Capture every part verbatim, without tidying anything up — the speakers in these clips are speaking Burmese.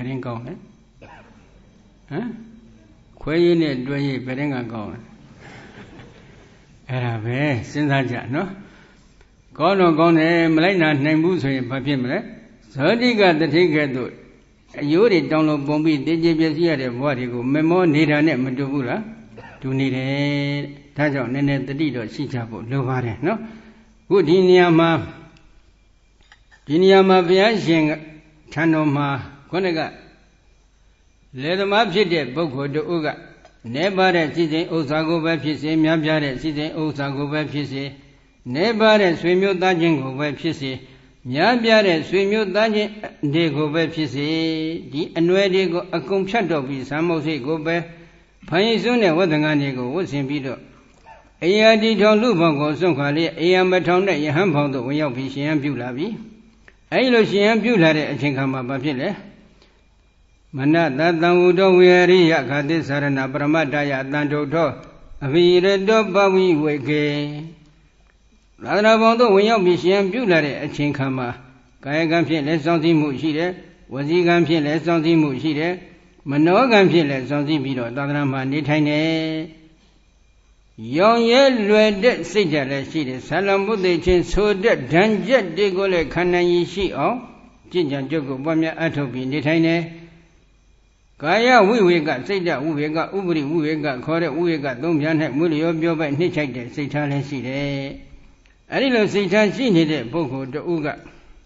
bering gong eh? Huh? Quay in it, do ye bering a gong? Era be, since I jan, no? Gone or gone, eh, Malina, Nambu, so in Papimre. So he got the ticket to you did download Bombi, did you just hear the body go? Memo need a name, Madura? To need a Tajon, and the deed of Chichapo, Lovare, no? Good Inyama Inyama Viashing Tanoma, Konaga. Let them up sit Boko de Uga. Never at Sitting Osago Baptisi, Miabjare Sitting Osago Baptisi. Never at Swimio Dajingo Baptisi. Miabjare Swimio Daji Dego Baptisi. The annuity go a comchato be some of say go back. Paisune Watanganigo was in Bido. A D John Lubango, some quality, A M Baton, Yahampo, when you're fishing and Bulabi. I look she and Bulare, I think I'm a papilla. Mana that Damudo weary Yakati Sarana Bramadaya Danjo, a very dog baby wake. Radabondo, when you're fishing and Bulare, I think I'm a Kayagampi, less something mushire, was he gampi, less something mushire, Manogampi, less something below, Dadrama, Nitane. Young yellow Sijala City, Salamu de Chin so that Danjet de Gole Kanayi she or Jinjan Jogo Bamia Atobi Nitane. Kaya we got say that we got Ubri, we got Kore, we got Domjan, Mulio Bioba, Nichak, Satan City. A little Satan she needed Boko de Uga.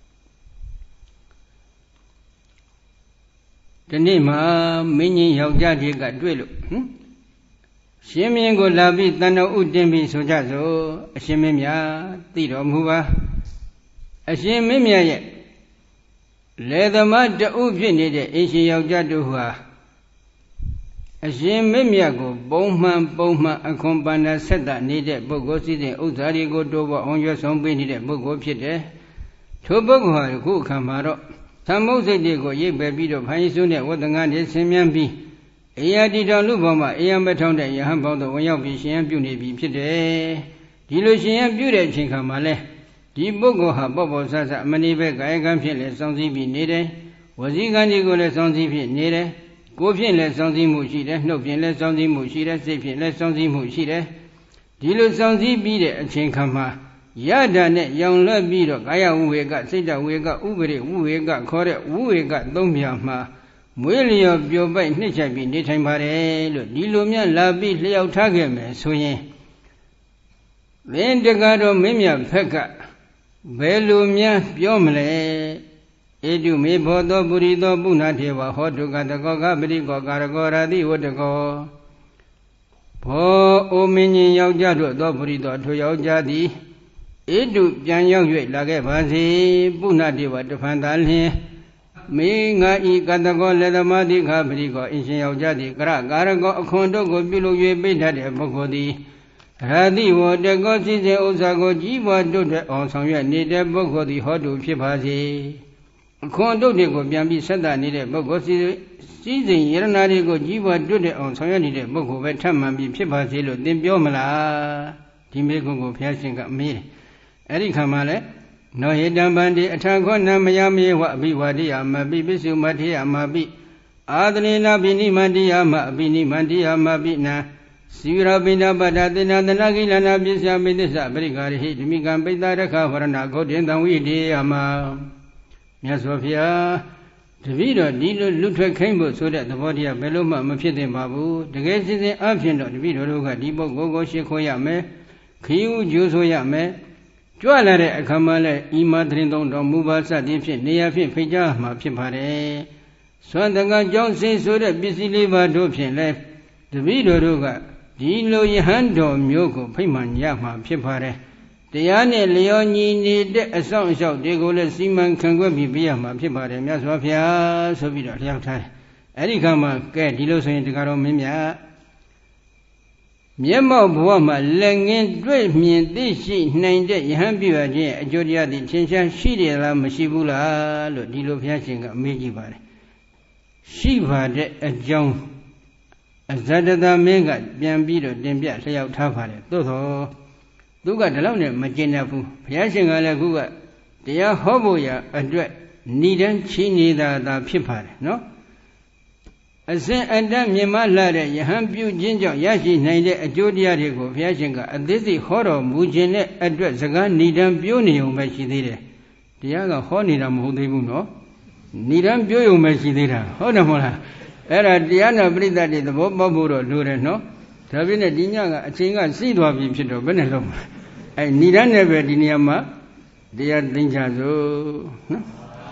The name of Mini Yogadi got Dwello. Shimmy go labi than no udimbi sojazo, a shimimia, Tito Muba, a shimimia yet. Let the mud the ubinid, Ishi Yogadua. A shimimia go, Bowman, Bowman, and Compana said that needed Bogosi, the Uzari go dover on your son, we needed Bogo Pite. Tobogo, who come out. Some Moses go, ye baby of Haisune, what the gun is Simian be. A D Don Lubama, A M Baton, Yaham, the way of Vision Beauty be Pite. Delusion Beauty Chinkamale. The Bogo have Bobo Sasa, many bag, I can feel less something be needed. Was he going to go less something be needed? Go feel less something mushida, no feel less something mushida, say feel less something mushida. Delu something be there, Chinkama. Yada net, young love beat of Gaya, we got, say that we got Uberi, we got Kore, we got Dombiama. Willie of your bay, nature be knitting by the Dilumia Labi Leo Tagame, so ye. Then the god of Mimia Pekka, Belumia, Biomle, Edu me bodo burido bunativa, hot to Gatagoga, Berigo, Garagora, the Wotago. Po o mini Yaujado, Doburido to Yaujadi, Edu Jan Yau, Lage Vazi, Bunativa to Fandal. Me nga e Gatago Ledamadi Gabrigo, Inshio Jadi, Garago, Kondo, Bilu, Beta de Bogodi. Radi was the Gossi, the Osago, Jiva, Dude, or some year needed Bogodi, Hodu, Chipazi. Kondo de Gobiambi Sada needed Bogosi, season Yeranari go Jiva, Dude, or some year needed Bogo, Betambi, Chipazi, Dimbiomala, Timbigo, Piasin got me. Erika Male. No hidden bandi attack on Namayami, what be Wadia, Mabi, Bisu Matia, Mabi, Adrina Bini Mandia, Mabini Mandia, Mabina, Sira Bina Badadina, the Nagilana Bisa Bidisa, Brigade, hit me, Gambita, the Kavarana, Godin, and we did, Ama Yasofia. The video did Lutra Cambo so that the body of Beloma Mafia Babu, the guest is the option of the video, Dibo Gogo Shikoyame, Kiu Jusoyame. Jualare Kamale, Imadrindon, Mubasa, Dipshin, Neafin, Fija, Mapipare. Swandanga Johnson so that busy liver dopshin left. The video ruga, Dilo Yahando, Myoko, Piman Yama, Pipare. The Yane Leoni need a song shout, they go let Simon can go be Biama, Pipare, Yaswapia, so we don't have time. Ericama, get Dilo in the Garo Mimia. Yama Buama, Langin, Great Mean, this sheet, nine day, Hambua, Jodia, the Chencha, Shidila, Mashibula, Dilo Piasinga, Mijibar. Shiva, a John, a Zadada Mega, Biambido, Dembia, say out Tapare, Toto. Duga the Lone, Magina, Piasinga Laguga, they are Hoboya, a dread, needn't she neither the Pipar, no? အစဉ်အတတ်မြင်မလာတဲ့ယဟန်ပြုခြင်းကြောင့်ရရှိနိုင်တဲ့အကျိုးတရားတွေကိုဘုရားရှင်ကအသေးစိတ်ဟောတော်မူခြင်းနဲ့အတွက်စကားဏိဒံပြောနေုံပဲရှိသေးတယ်တရားကဟောနေတာမဟုတ်သေးဘူးနော်ဏိဒံပြောုံပဲရှိသေးတာဟုတ်တယ်မဟုတ်လားအဲ့ဒါတရားနာပရိသတ်တွေသဘောပေါက်ဖို့တော့လိုတယ်နော်ဒါပြည့်နဲ့ဒီညကအချိန်ကစီးသွားပြီဖြစ်တော့ဘယ်နဲ့လုံးအဲ့ဏိဒံနဲ့ပဲဒီနေရာမှာတရားသိကြစို့နော်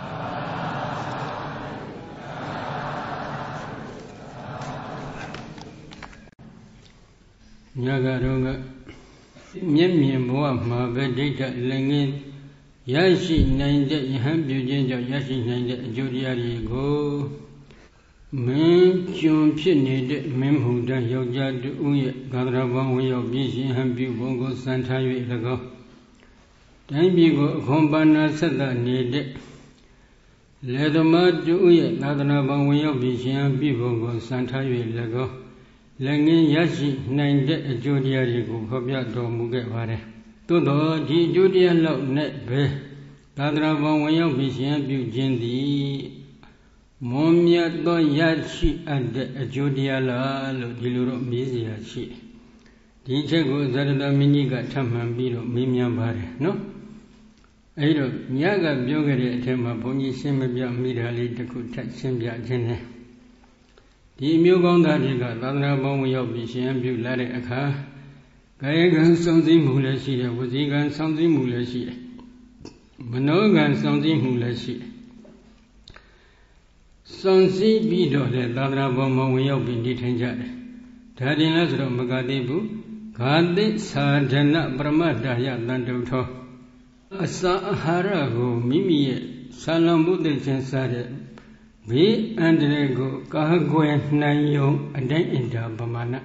ညကတော့ကမျက်မြင်ဘဝမှာပဲဒိဋ္ဌလည်းငင်းရရှိနိုင်တဲ့ယဟန်ပြုခြင်းကြောင့်ရရှိနိုင်တဲ့အကျိုးတရားတွေကိုမင်းကျွန်ဖြစ်နေတဲ့မင်းမှုတယောက်ျားတူရဲ့ကာသရဘောင်းဝင်ရောက်ပြည့်ရှင်ဟန်ပြုပုံကိုစံထား၍၎င်းတိုင်းပြည်ကိုအခွန်ပါဏာဆက်သနေတဲ့လေသမားတူရဲ့ကာသနာဘောင်းဝင်ရောက်ပြည့်ရှင်ဟန်ပြုပုံကိုစံထား၍၎င်းလည်းငင်းရရှိနိုင်တဲ့အကျိုးတရားတွေကိုဖော်ပြတော်မူခဲ့ပါတယ်။သို့သောဒီအကျိုးတရားလောက်နဲ့ပဲသာသနာပေါင်းဝင်ရောက်ပြီးရှင်ပြုခြင်းသည်မွန်မြတ်သောရရှိအပ်တဲ့အကျိုးတရားလားလို့ဒီလိုတော့မေးစရာရှိတယ်။ဒီချက်ကိုဇရတမင်းကြီးကထပ်မံပြီးတော့မေးမြန်းပါတယ်နော်။အဲဒီတော့ညကပြောခဲ့တဲ့အထက်မှာဘုန်းကြီးရှင်းမပြမိတာလေးတစ်ခုထပ်ရှင်းပြခြင်းနဲ့ဒီမျိုးကောင်းသားတွေကသာသနာပေါင်းဝင်ရောက်ပြီးရှင်ပြုလာတဲ့အခါကာယကံစောင့်စည်းမှုလည်းရှိတယ်ဝစီကံစောင့်စည်းမှုလည်းရှိတယ်မနောကံစောင့်စည်းမှုလည်းရှိတယ်စောင့်စည်းပြီးတော့လည်းသာသနာပေါင်းမှာဝင်ရောက်ပြီးနေထိုင်ကြတယ်ဒါတင်လဲဆိုတော့မကသေးဘူးဂါတိသာဒနာပရမတ္တယတန်တုထောအစာအာဟာရကိုမိမိရဲ့ဆာလံဘုဒ္ဓချင်းစားတဲ့ဘေးအန္တရာယ်ကိုကာကွယ်နိုင်ယုံအတိုင်းအတာပမာဏ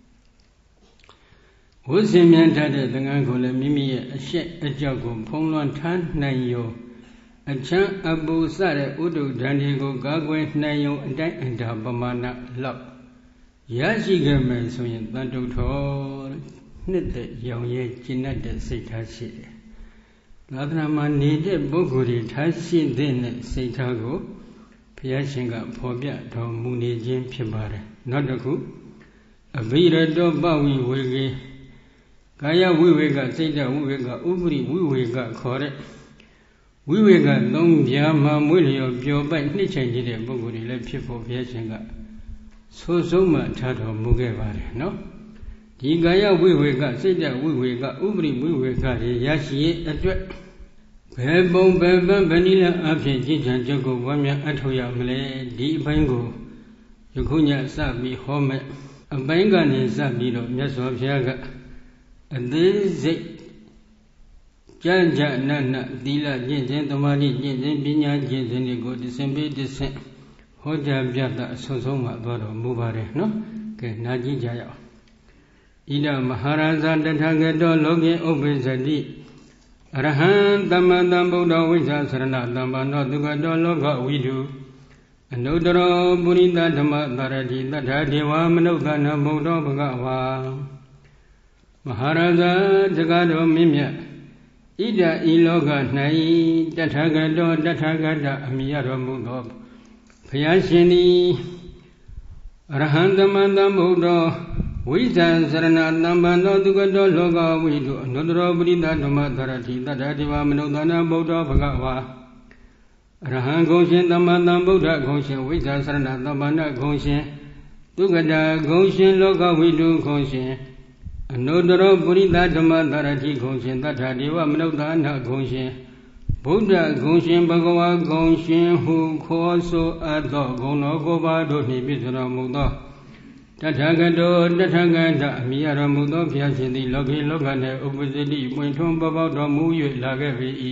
ဝိဇ္ဇင်မြန်ထတဲ့သံဃာကိုလည်းမိမိရဲ့အရှက်အကြောက်ကိုဖုံးလွှမ်းထားနိုင်ယုံအချမ်းအပူစတဲ့ဥဒ္ဒဒဏ်တွေကိုကာကွယ်နိုင်ယုံအတိုင်းအတာပမာဏလောက်ရရှိခဲ့မယ်ဆိုရင်တန်တုထောနှစ်သက်ရောင်ရဲကျင့်တတ်တဲ့စိတ်ထားရှိတယ်သာသနာမှာနေတဲ့ပုဂ္ဂိုလ်တွေထားရှိတဲ့စိတ်ထားကိုဘုရားရှင်ကဖော်ပြတော်မူနေခြင်းဖြစ်ပါတယ်နောက်တစ်ခုအဘိရတောပဝိဝေကေကာယဝိဝေကစိတ်တဝိဝေကဥပရိဝိဝေကခေါ်တဲ့ဝိဝေကသုံးပြားမှာမွေးလျော်ပျော်ပိုက်နှစ်ချိန်ကြီးတဲ့ပုဂ္ဂိုလ်တွေလည်းဖြစ်ဖို့ဘုရားရှင်ကဆိုဆုံးမှထားတော်မူခဲ့ပါတယ်နော်ဒီကာယဝိဝေကစိတ်တဝိဝေကဥပရိဝိဝေကတွေရရှိရဲ့အတွက်ဘယ်ပုံဘယ်ပန်းဘယ်နည်းအဖြစ်ကြည်ချံကြုတ်ကိုဝမ်းမြအထောက်ရမလဲဒီအပိုင်းကိုယခုညစပြီးဟောမဲ့အပိုင်းကနေစပြီးတော့မြတ်စွာဘုရားကအသေးစိတ်ကြံ့ကြံ့နတ်နတ်သီလကျင့်ခြင်းသမာဓိကျင့်ခြင်းပညာကျင့်ခြင်းတွေကိုတစ်ဆင့်ပြီးတစ်ဆင့်ဟောကြားပြသအဆုံးဆုံးမှသွားတော်မူပါတယ်နော်ကဲနာကြည့်ကြရအောင်ဣဒမဟာရာဇတထဂတောလောကေဥပ္ပိသတိအရဟံသမ္မာသမ္ဗုဒ္ဓဝိဇ္ဇာသရဏသမ္ပန္နောဒုက္ခတောလောကဝိတုအနုတ္တရောပုရိသဓမ္မသရတိတထာဒေဝမနုဿနဗုဒ္ဓဘဂဝါမဟာရာဇတက္ကတော်မင်းမြတ်ဣဒဤလောက၌တထာဂတောတထာဂတအမိရတော်မူသောဘုရားရှင်သည်အရဟံသမ္မာသမ္ဗုဒ္ဓဝိဇ္ဇာစရဏတမ္ပန္နောဒုက္ခတောလောကဝိတုအနုတ္တရောပရိသဓမ္မသရတိတတ္တဒေဝမနုဿနာဗုဒ္ဓဘဂဝါအရဟံဂုံရှင်သမ္မာသမ္ဗုဒ္ဓဂုံရှင်ဝိဇ္ဇာစရဏတမ္ပန္နဂုံရှင်ဒုက္ခတာဂုံရှင်လောကဝိတုဂုံရှင်အနုတ္တရောပရိသဓမ္မသရတိဂုံရှင်တတ္တဒေဝမနုဿနာဂုံရှင်ဗုဒ္ဓဂုံရှင်ဘဂဝါဂုံရှင်ဟုခေါ်ဆိုအပ်သောဂုံတော်ကိုပါတို့နှင့်ပြည့်စုံတော်မူသောတထာဂတောတထာဂတအမိရတော်မူသောဘုရားရှင်သည်လောကေလောက၌ဥပ္ပဇ္ဇတိပွင့်ထွန်းပေါ်ပေါက်တော်မူ၍လာခဲ့ပေ၏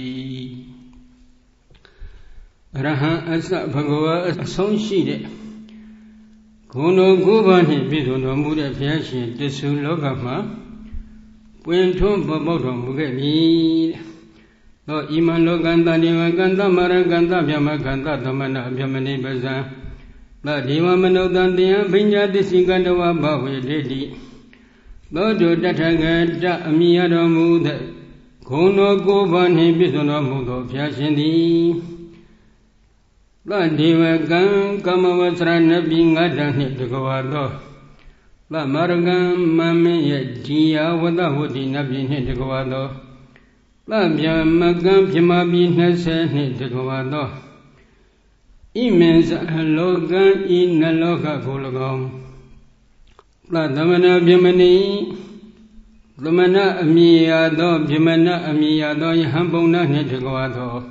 အရဟံအစဘဂဝါအဆုံးရှိတဲ့ဂုဏ်တော်ကိုးပါးနှင့်ပြည့်စုံတော်မူတဲ့ဘုရားရှင်တဆူလောကမှာပွင့်ထွန်းပေါ်ပေါက်တော်မူခဲ့ပြီသောဣမံလောကံတတိဝကံသမရကံသဗျမကံသသမဏအဗျမနိပဇံသဒေဝမနုဿံတရားပညာသစ္စည်းကတဝဘဝေတေတိသောတုတထဂတအမိရတော်မူတဲ့ဂုဏ်တော်ကိုးပါးနှင့်ပြည့်စုံတော်မူသောဘုရားရှင်သည် La Devagan Kamavasra Nabi Ngadan Hidagavato La Maragan Mami Dia Wadahudi Nabi Hidagavato La Byamagan Pimabi Nasa Hidagavato Imens Logan in Naloka Kulagam La Damana Bimani Lumana Amiyado Bimana Amiyado Yahambona Hidagavato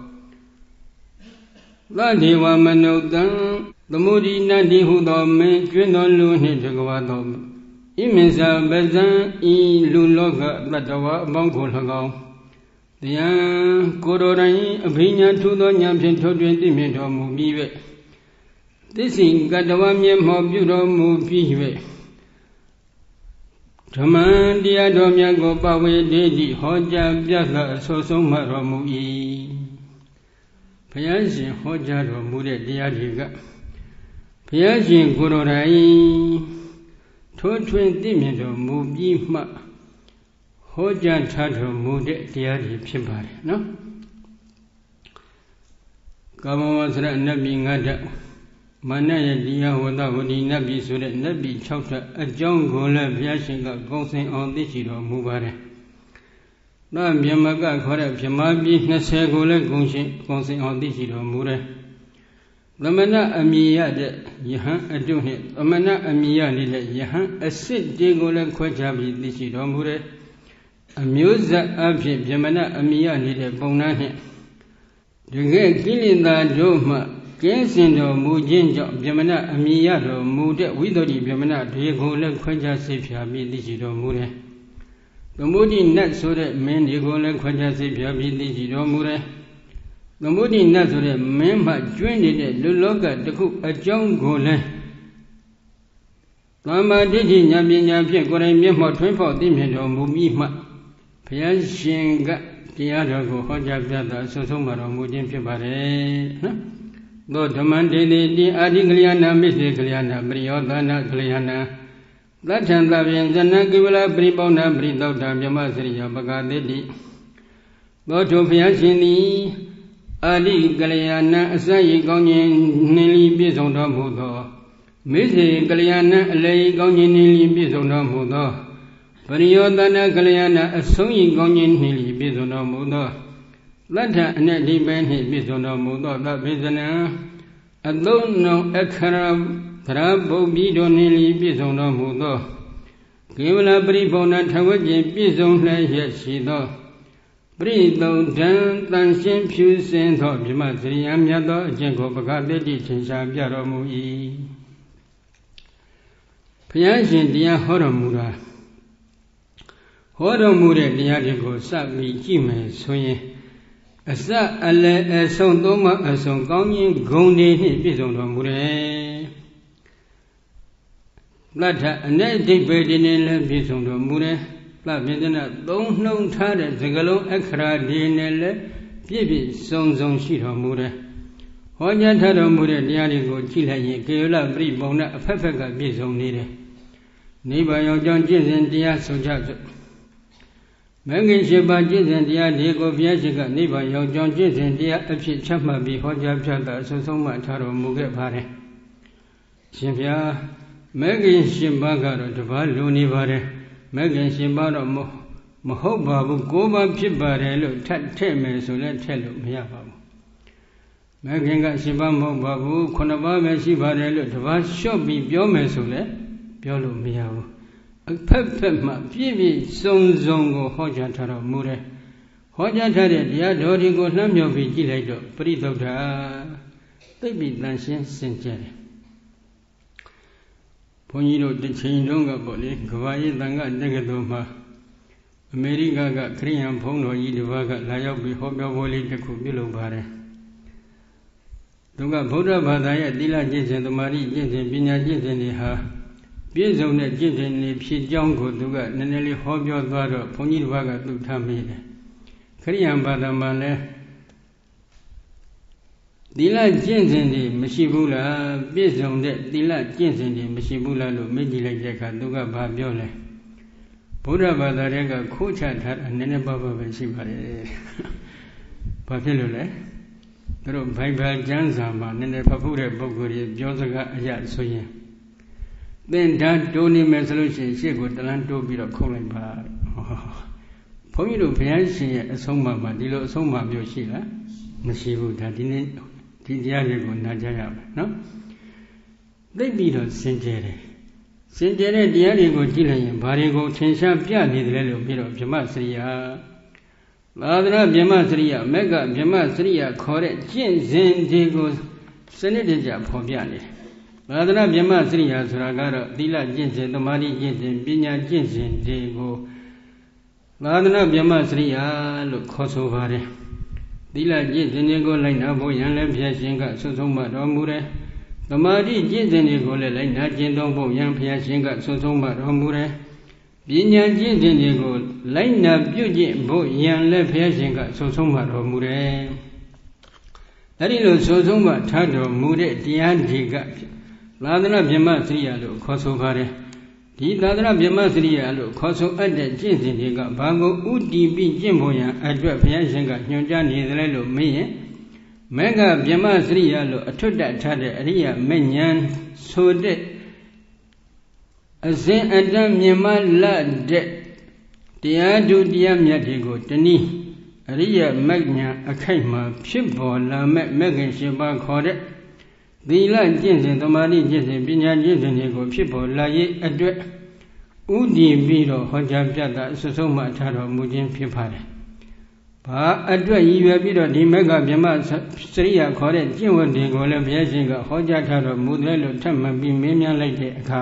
La Deva Manodan, the Moody Nadi Hudo me, Gwendolu Hidagavato, Imensa Bezan, E. Luloga, Latawa, Bankolagao. The young Kodorai, Apinia to the Yamsin to twenty minutes of Mubive. This is Gadawamian Mobudo Mubive. Taman Diadomia go Pawe Dedi, Hoja Biaka, Sosoma Mui. ဘုရားရှင်ဟောကြားတော်မူတဲ့တရားတွေကဘုရားရှင်ကိုယ်တော်တိုင်ထိုးထွင်းသိမြင်တော်မူပြီးမှဟောကြားထားတော်မူတဲ့တရားတွေဖြစ်ပါတယ်နော်ကာမဝဆရနတ်ပြည်ငါးဓာတ်မာနရဲ့တရားဝတ္တဝတိနတ်ပြည်ဆိုတဲ့နတ်ပြည်၆ဓာတ်အကြောင်းကိုလည်းဘုရားရှင်ကကုံစင်အောင်သိရှိတော်မူပါတယ်那面目个可能偏马比那些个来贡献贡献好的许多木嘞，我们那阿米亚的一行一种呢，我们那阿米亚里的一行一十几个来快加比的许多木嘞，阿မျိုး子阿偏偏们那阿米亚里的帮那呢，这个吉林大州嘛，更新着木建教，偏们那阿米亚的木的味道的偏们那这个来快加水平比的许多木嘞。 The moody net so that men you go like Quajas if you have been the Mure. The moody net so that men might join it, look at the cook a young gole. Lama did in Yabin Yapia got a mere twenty four dimmed or Mumima. Piashin got the other go Hojab, so so much of Mudin Pibare. Lord demanded the Adigliana, Mister Gliana, Briodana, Gliana. That and Lavian Zanakivilla Bribona Bridota Yamasria Bagadedi. Go to Piacini Adi Galiana, Sayi Gonian Nili Bizonda Mudo. Missy Galiana lay Gonian Nili Bizonda Mudo. Periodana Galiana, a Soyi Gonian Nili Bizonda Mudo. Lata Nedi Ben his Bizonda Mudo, that Bizana. I don't know a carab. Trabo bido nili bizona mudo. Kevla bribona tawaji bizon la yashido. Brido dan dan shin pyu sen to bima sriyam yado jenko bagadeti chinsha byaro mui. ဘုရားရှင်တရားဟောတော်မူတာဟောတော်မူတဲ့တရားတွေကိုစပြီးကြည့်မယ်ဆိုရင်အစအလယ်အဆုံးသုံးပါးအဆုံးကောင်းခြင်းဂုဏ်တွေနှင့်ပြည့်စုံတော်မူတယ်လတ်ထအ내အဓိပ္ပာယ်တွေနဲ့လည်းပြည့်စုံတော်မူတယ်လတ်ပြင်တဲ့သုံးနှုံထားတဲ့စကားလုံးအခရာတွေနဲ့လည်းပြည့်ပြည့်စုံစုံရှိတော်မူတယ်ဟောကြားထားတော်မူတဲ့တရားတွေကိုကြည့်လိုက်ရင်ကေယလပရိပုံနဲ့အဖက်ဖက်ကပြည့်စုံနေတယ်နိဗ္ဗာန်ရောက်ကြောင်းကျင့်စဉ်တရားဆိုကြစို့မဂ္ဂင်၈ပါးကျင့်စဉ်တရားတွေကိုဘုရားရှင်ကနိဗ္ဗာန်ရောက်ကြောင်းကျင့်စဉ်တရားအဖြစ်ချမှတ်ပြီးဟောကြားပြသအဆုံးဆုံးမှထားတော်မူခဲ့ပါတယ်ရှင်ဘုရားမဂ္ဂင်၈ပါးကတော့တပါးလိုနေပါတယ်မဂ္ဂင်၈ပါးတော့မဟုတ်ပါဘူး၉ပါးဖြစ်ပါတယ်လို့ထပ်ထည့်မယ်ဆိုလည်းထည့်လို့မရပါဘူးမဂ္ဂင်က၈ပါးမဟုတ်ပါဘူးခုနှစ်ပါးပဲရှိပါတယ်လို့တပါးလျှော့ပြီးပြောမယ်ဆိုလည်းပြောလို့မရဘူးအဖက်ဖက်မှပြည့်ပြည့်စုံစုံကိုဟောကြားထားတော်မူတယ်ဟောကြားထားတဲ့တရားတော်တွေကိုနှမ်းမြောက်ပြီးကြည့်လိုက်တော့ပရိသုဒ္ဓသိပ်ပြီးတန်ရှင်းစင်ကြယ်တယ်ဘုန်းကြီးတို့တစ်ချိန်လုံးကပေါ့လေကဘာရေးတန်ခါတက္ကသိုလ်မှာအမေရိကကခရစ်ယာန်ဘုန်းတော်ကြီးတစ်ပါးကလာရောက်ပြီးဟောပြောပွဲလေးတစ်ခုပြုလုပ်ပါတယ်သူကဗုဒ္ဓဘာသာရဲ့သီလကျင့်စဉ်သမာဓိကျင့်စဉ်ပညာကျင့်စဉ်တွေဟာပြည့်စုံတဲ့ကျင့်စဉ်တွေဖြစ်ကြောင်းကိုသူကနည်းနည်းလေးဟောပြောသွားတော့ဘုန်းကြီးတစ်ပါးကသူ့ထားမိတယ်ခရိယံဘာသာမှာလည်းသီလကျင့်စဉ်တွေမရှိဘူးလားပြည့်စုံတဲ့သီလကျင့်စဉ်တွေမရှိဘူးလားလို့မေးကြည့်လိုက်တဲ့အခါသူကဘာပြောလဲဗုဒ္ဓဘာသာတွေကခိုးချထားတာနည်းနည်းပါးပါးပဲရှိပါတယ်ဘာဖြစ်လို့လဲသတို့ဘိုင်ဘယ်ကျမ်းစာမှာနည်းနည်းဖတ်ဖို့တဲ့ပုဂ္ဂိုလ်တွေပြောစကားအရာဆိုရင်သင်္ဓာတိုးနေမယ်ဆိုလို့ရှိရင်ရှေ့ကိုတလန်းတိုးပြီးတော့ခုတ်လိုက်ပါဘုန်းကြီးတို့ဘုရားရှင်ရဲ့အဆုံးအမမှာဒီလိုအဆုံးအမမျိုးရှိလားမရှိဘူးဒါဒီနေ့ဒီတရားတွေကိုနားကြရမယ်နော်သိပြီးတော့စင်ကြယ်တယ်စင်ကြယ်တဲ့တရားတွေကိုကြည့်လိုက်ရင်ဘာတွေကိုထင်ရှားပြနေတယ်လို့ပြီးတော့ဗြဟ္မစရိယသာသနာဗြဟ္မစရိယမက်ကဗြဟ္မစရိယခေါ်တဲ့ကျင့်စဉ်တွေကိုစနစ်တကျဖော်ပြနေတယ်သာသနာဗြဟ္မစရိယဆိုတာကတော့သီလကျင့်စဉ်သမာဓိကျင့်စဉ်ပညာကျင့်စဉ်တွေကိုသာသနာဗြဟ္မစရိယလို့ခေါ်ဆိုပါတယ်သီလကျင့်စဉ်တွေကိုလိုက်နာဖို့ရန်လည်းဘုရားရှင်ကဆွဆုံးမတော်မူတယ်သမာဓိကျင့်စဉ်တွေကိုလည်းလိုက်နာကျင့်သုံးဖို့ရန်ဘုရားရှင်ကဆွဆုံးမတော်မူတယ်ပညာကျင့်စဉ်တွေကိုလိုက်နာပြုကျင့်ဖို့ရန်လည်းဘုရားရှင်ကဆွဆုံးမတော်မူတယ်အဲ့ဒီလိုဆွဆုံးမထားတော်မူတဲ့တရားတွေကသာသနာဗြဟ္မစရိယလို့ခေါ်ဆိုပါတယ်ဒီသာသနာဗြဟ္မစရိယလို့ခေါ်ဆိုအပ်တဲ့ကျင့်စဉ်တွေကဘာကိုဥတည်ပြီးကျင့်ဖို့ရန်အတွက်ဘုရားရှင်ကညွှန်ကြားနေတယ်လို့မင်းရင်မေဃဗြဟ္မစရိယလို့အထွတ်တထားတဲ့အရိယမဉ္ဇဉ်ဆိုတဲ့အစဉ်အတန်းမြင်မလတဲ့တရားသူတရားမြတ်တွေကိုတနည်းအရိယမဉ္ဇဉ်အခိုက်မှာဖြစ်ပေါ်လာမဲ့မေဃရှင်ပါခေါ်တဲ့သီလကျင့်စဉ်သမာဓိကျင့်စဉ်ပညာကျင့်စဉ်တွေကိုဖြစ်ပေါ်လာရေးအတွက်ဥတည်ပြီးတော့ဟောကြားပြတာအစွတ်ဆုံးမှထားတော်မူခြင်းဖြစ်ပါတယ်။ဘာအတွက်ရည်ရွယ်ပြီးတော့ဒီမေဃဗြဟ္မစရိယခေါ်တဲ့ကျင့်ဝတ်တွေကိုလည်းဘုရားရှင်ကဟောကြားထားတော်မူတယ်လို့ထပ်မံပြီးမေးမြန်းလိုက်တဲ့အခါ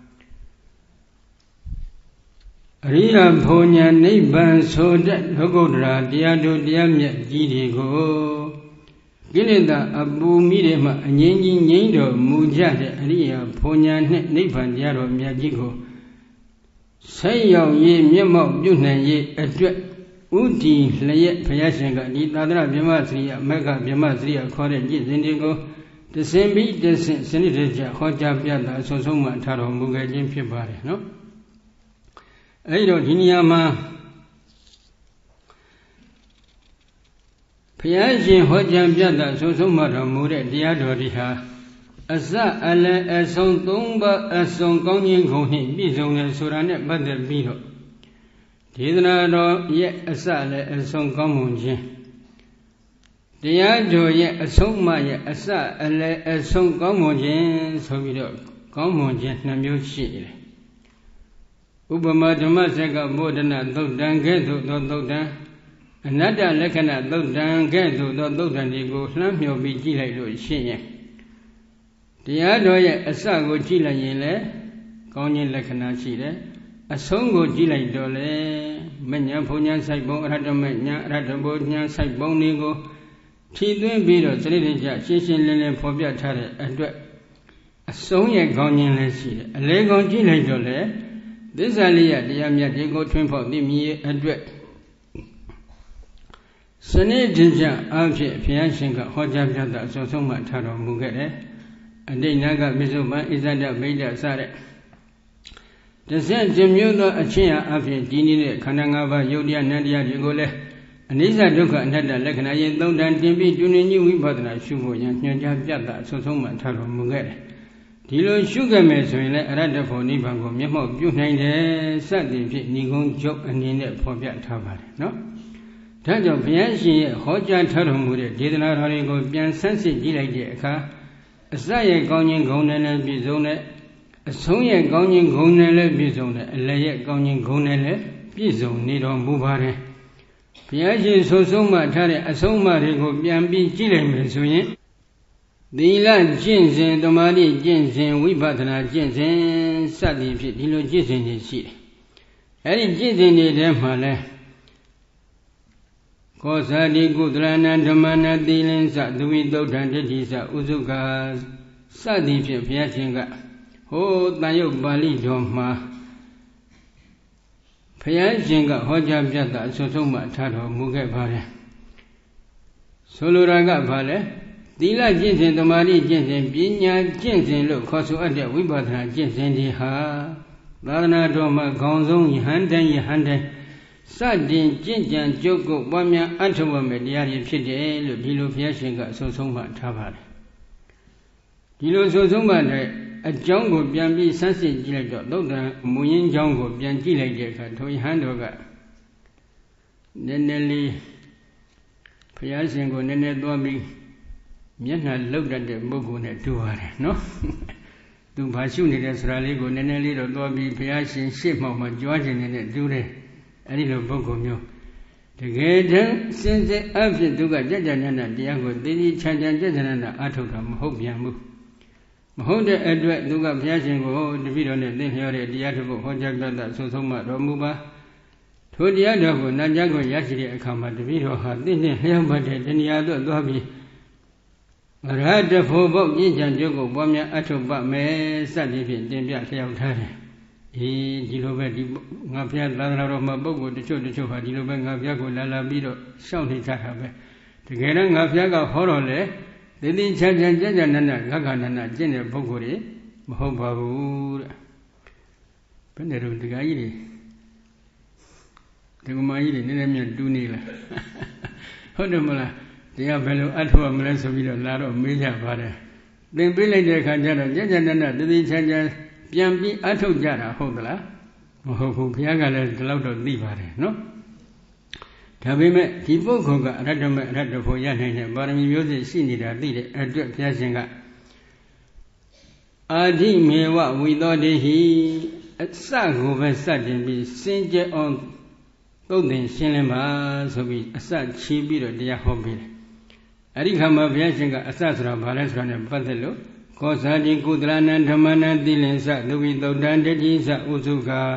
အရိယဘုံညာနိဗ္ဗာန်ဆိုတဲ့လောကုတ္တရာတရားတို့တရားမြတ်ကြီးတွေကိုကိလေသာအပူမိတွေမှအငြိမ်းကြီးငြိမ်းတော်မူကြတဲ့အရိယာဘုံညာနှင့်နိဗ္ဗာန်တရားတော်မြတ်ကြီးကိုဆက်ရောက်ရေးမျက်မှောက်ပြုနိုင်ရေးအတွက်ဥတီလျက်ဘုရားရှင်ကဒီသာသနာဗြဟ္မစရိယမေဃဗြဟ္မစရိယခေါ်တဲ့ကျင့်စဉ်တွေကိုတဆင်ပြီးတဆင်စနစ်တကျဟောကြားပြတာအဆုံးဆုံးမှထားတော်မူခဲ့ခြင်းဖြစ်ပါတယ်နော်အဲဒီတော့ဒီနေရာမှာဘုရားရှင်ဟောကြားပြတာဆုံးဆုံးမှတော်မူတဲ့တရားတော်ဒီဟာအစအလယ်အဆုံးသုံးပါးအဆုံးကောင်းခြင်းကုန်နှင့်ပြည့်စုံတယ်ဆိုတာနဲ့ပတ်သက်ပြီးတော့ဒေသနာတော်ရဲ့အစလည်းအဆုံးကောင်းမွန်ခြင်းတရားတော်ရဲ့အဆုံးအမရဲ့အစအလယ်အဆုံးကောင်းမွန်ခြင်းဆိုပြီးတော့ကောင်းမွန်ခြင်းနှစ်မျိုးရှိတယ်ဥပမာဓမ္မစက္ကဗုဒ္ဓနာသုတ်တံကဲ့သို့သောသုတ်တံအနတ္တလက္ခဏာသုတ်တံကဲ့သို့သောသုတ်တံတွေကိုလှမ်းမြော်ပြီးကြည့်လိုက်လို့ရှိရင်တရားတော်ရဲ့အစကိုကြည့်လိုက်ရင်လည်းကောင်းခြင်းလက္ခဏာရှိတယ်အဆုံးကိုကြည့်လိုက်တော့လေမဉ္ဇဉ်ဘုံဉ္ဇဉ်စိုက်ပုံအရဟတမဉ္ဇဉ်အရဟတဘုံဉ္ဇဉ်စိုက်ပုံတွေကိုထီသွင်းပြီးတော့စရိတ္တကျရှင်းရှင်းလင်းလင်းဖော်ပြထားတဲ့အတွက်အဆုံးရဲ့ကောင်းခြင်းလည်းရှိတယ်အလေကောင်းကြည့်လိုက်တော့လေသစ္စာလေးရတရားမြတ်တွေကိုထွန်းဖောက်သိမြင်အတွက်စနစ်တကျအဖြစ်ဘုရားရှင်ကဟောကြားပြတာအဆုံးဆုံးမှထားတော်မူခဲ့တယ်အတိတ်နာကပိစုပန်ဣဇဒဗိဒ္ဓစတဲ့တဆင့်ကျမျိုးသောအချင်းအဖြစ်ဒီနေတဲ့ခန္ဓာ၅ပါးယုတ်တရားနံတရားတွေကိုလည်းအနိစ္စဒုက္ခအနတ္တလက္ခဏာရင်သုံးတန်တင်ပြီးတွင်တွင်ကြီးဝိပဿနာရှုဖို့ရန်ညွှန်ကြားပြတာအဆုံးဆုံးမှထားတော်မူခဲ့တယ်ဒီလိုရှုခဲ့မယ်ဆိုရင်လည်းအရဟတဖို့နိဗ္ဗာန်ကိုမျက်မှောက်ပြုနိုင်တယ်စသည်ဖြင့်ဏိဂုံးချုပ်အနေနဲ့ဖော်ပြထားပါတယ်နော်ဒါကြောင့်ဘုရားရှင်ရဲ့ဟောကြားထားတော်မူတဲ့ဒေသနာတော်တွေကိုပြန်ဆန်းစစ်ကြည့်လိုက်တဲ့အခါအစရဲ့ကောင်းခြင်းဂုဏ်နဲ့လည်းပြည့်စုံတဲ့အဆုံးရဲ့ကောင်းခြင်းဂုဏ်နဲ့လည်းပြည့်စုံတဲ့အလယ်ရဲ့ကောင်းခြင်းဂုဏ်နဲ့လည်းပြည့်စုံနေတော်မူပါတယ်ဘုရားရှင်ဆိုဆုံးမထားတဲ့အဆုံးအမတွေကိုပြန်ပြီးကြည့်လိုက်မယ်ဆိုရင်သီလကျင့်စဉ်သမာဓိကျင့်စဉ်ဝိပဿနာကျင့်စဉ်စသည်ဖြင့်ဒီလိုကျင့်စဉ်တွေရှိတယ်အဲဒီကျင့်စဉ်တွေထဲမှာလဲကောဇာတိကုသလနာဓမ္မနာသီလင်္စသဝိသုဒ္ဓံဒိဋ္ဌိစဥစုကစသည်ဖြင့်ဘုရားရှင်ကဟိုတန်ရုပ်ပါဠိတော်မှာဘုရားရှင်ကဟောကြားပြတာအဆုံးဆုံးမှထားတော်မူခဲ့ပါတယ်ဆိုလိုတာကဘာလဲသီလကျင့်စဉ်သမာဓိကျင့်စဉ်ပညာကျင့်စဉ်လို့ခေါ်ဆိုအပ်တဲ့ဝိပဿနာကျင့်စဉ်တွေဟာသာသနာတော်မှာခေါင်းဆုံးယဟန်တိုင်းယဟန်တိုင်းစတင်ကျင့်ကြံကြုတ်ကိုပွားများအထောက်အမဲ့တရားတွေဖြစ်တယ်လို့ဒီလိုဘုရားရှင်ကအဆုံးဆုံးမှထားပါတယ်ဒီလိုဆုံးဆုံးမှတဲ့အကြောင်းကိုပြန်ပြီးဆန်းစစ်ကြည့်လိုက်တော့သုတ်တံမူရင်းကြောင်းကိုပြန်ကြည့်လိုက်တဲ့အခါထိုယဟန်တော်ကနည်းနည်းလေးဘုရားရှင်ကိုနည်းနည်းသွားပြီးမျက်နှာလှုပ်တတ်တဲ့ပုဂ္ဂိုလ်နဲ့တူပါတယ်နော်သူဘာရှုနေတယ်ဆိုတာလေးကိုနည်းနည်းလေးတော့သွားပြီးဘုရားရှင်ရှေ့မှောက်မှာကြွားခြင်းနဲ့တူတယ်အဲ့ဒီလိုပုဂ္ဂိုလ်မျိုးတကယ်တမ်းစင်စစ်အဖြစ်သူကကြကြနနတရားကိုသိသိချာချာကြကြနနအားထုတ်တာမဟုတ်ပြန်ဘူးမဟုတ်တဲ့အတွက်သူကဘုရားရှင်ကိုတပည့်တော်နဲ့သင်လျောတဲ့တရားတစ်ခုဟောကြားပြတာဆုံးဆုံးမှတော်မူပါထိုတရားတော်ကိုနာကြားကိုရရှိတဲ့အခါမှာတပည့်တော်ဟာသင်နဲ့လျောက်ပတ်တဲ့တရားသို့သွားပြီးအရဟတဖို့ဘုတ်ပြည့်ချံကြုတ်ကိုပွားများအထုတ်ပမယ်စသည်ဖြင့်တင်ပြလျောက်ထားတယ်အေးဒီလိုပဲဒီငါဘုရားသာသနာတော်မှာပုဂ္ဂိုလ်တချို့တချို့ဟာဒီလိုပဲငါဘုရားကိုလာလာပြီးတော့ရှောက်နေကြတာပဲတကယ်တော့ငါဘုရားကဟောတော်လေတတိချမ်းချမ်းကြကြနနဂဂနနကျင့်တဲ့ပုဂ္ဂိုလ်တွေမဟုတ်ပါဘူးတဲ့ဘယ်နဲ့တော့ဒီကကြီးတွေဒီကမကြီးတွေနည်းနည်းမြန်တူးနေလားဟုတ်တယ်မလားတရားဘယ်လိုအထောက်အမလဲဆိုပြီးတော့လာတော့မေးကြပါတယ်သင်ပေးလိုက်တဲ့အခါကျတော့ကြကြနနတတိချမ်းချမ်းပြန်ပြီးအထုတ်ကြတာဟုတ်သလားမဟုတ်ဘူးဘုရားကလည်းဒီလောက်တော့သိပါတယ်နော်ဒါပေမဲ့ဒီပုဂ္ဂိုလ်ကအရဟတမေအရဟတဖို့ရနိုင်တဲ့ပါရမီမျိုးစစ်ရှိနေတာသိတဲ့အတွက်ဘုရားရှင်ကအာဓိမေဝဝိသောတေဟိအစကိုပဲစတင်ပြီးစင်ကြယ်အောင်သုတ်သင်ရှင်းလင်းပါဆိုပြီးအစချီးပြီးတော့တရားဟောပေးတယ်အဲ့ဒီခါမှာဘုရားရှင်ကအစဆိုတာဘာလဲဆိုတာနဲ့ပတ်သက်လို့ခောဇာတိကုသလနံဓမ္မနံသီလင်္စသုဝိသုဒ္ဓံတတိစဥစုခာ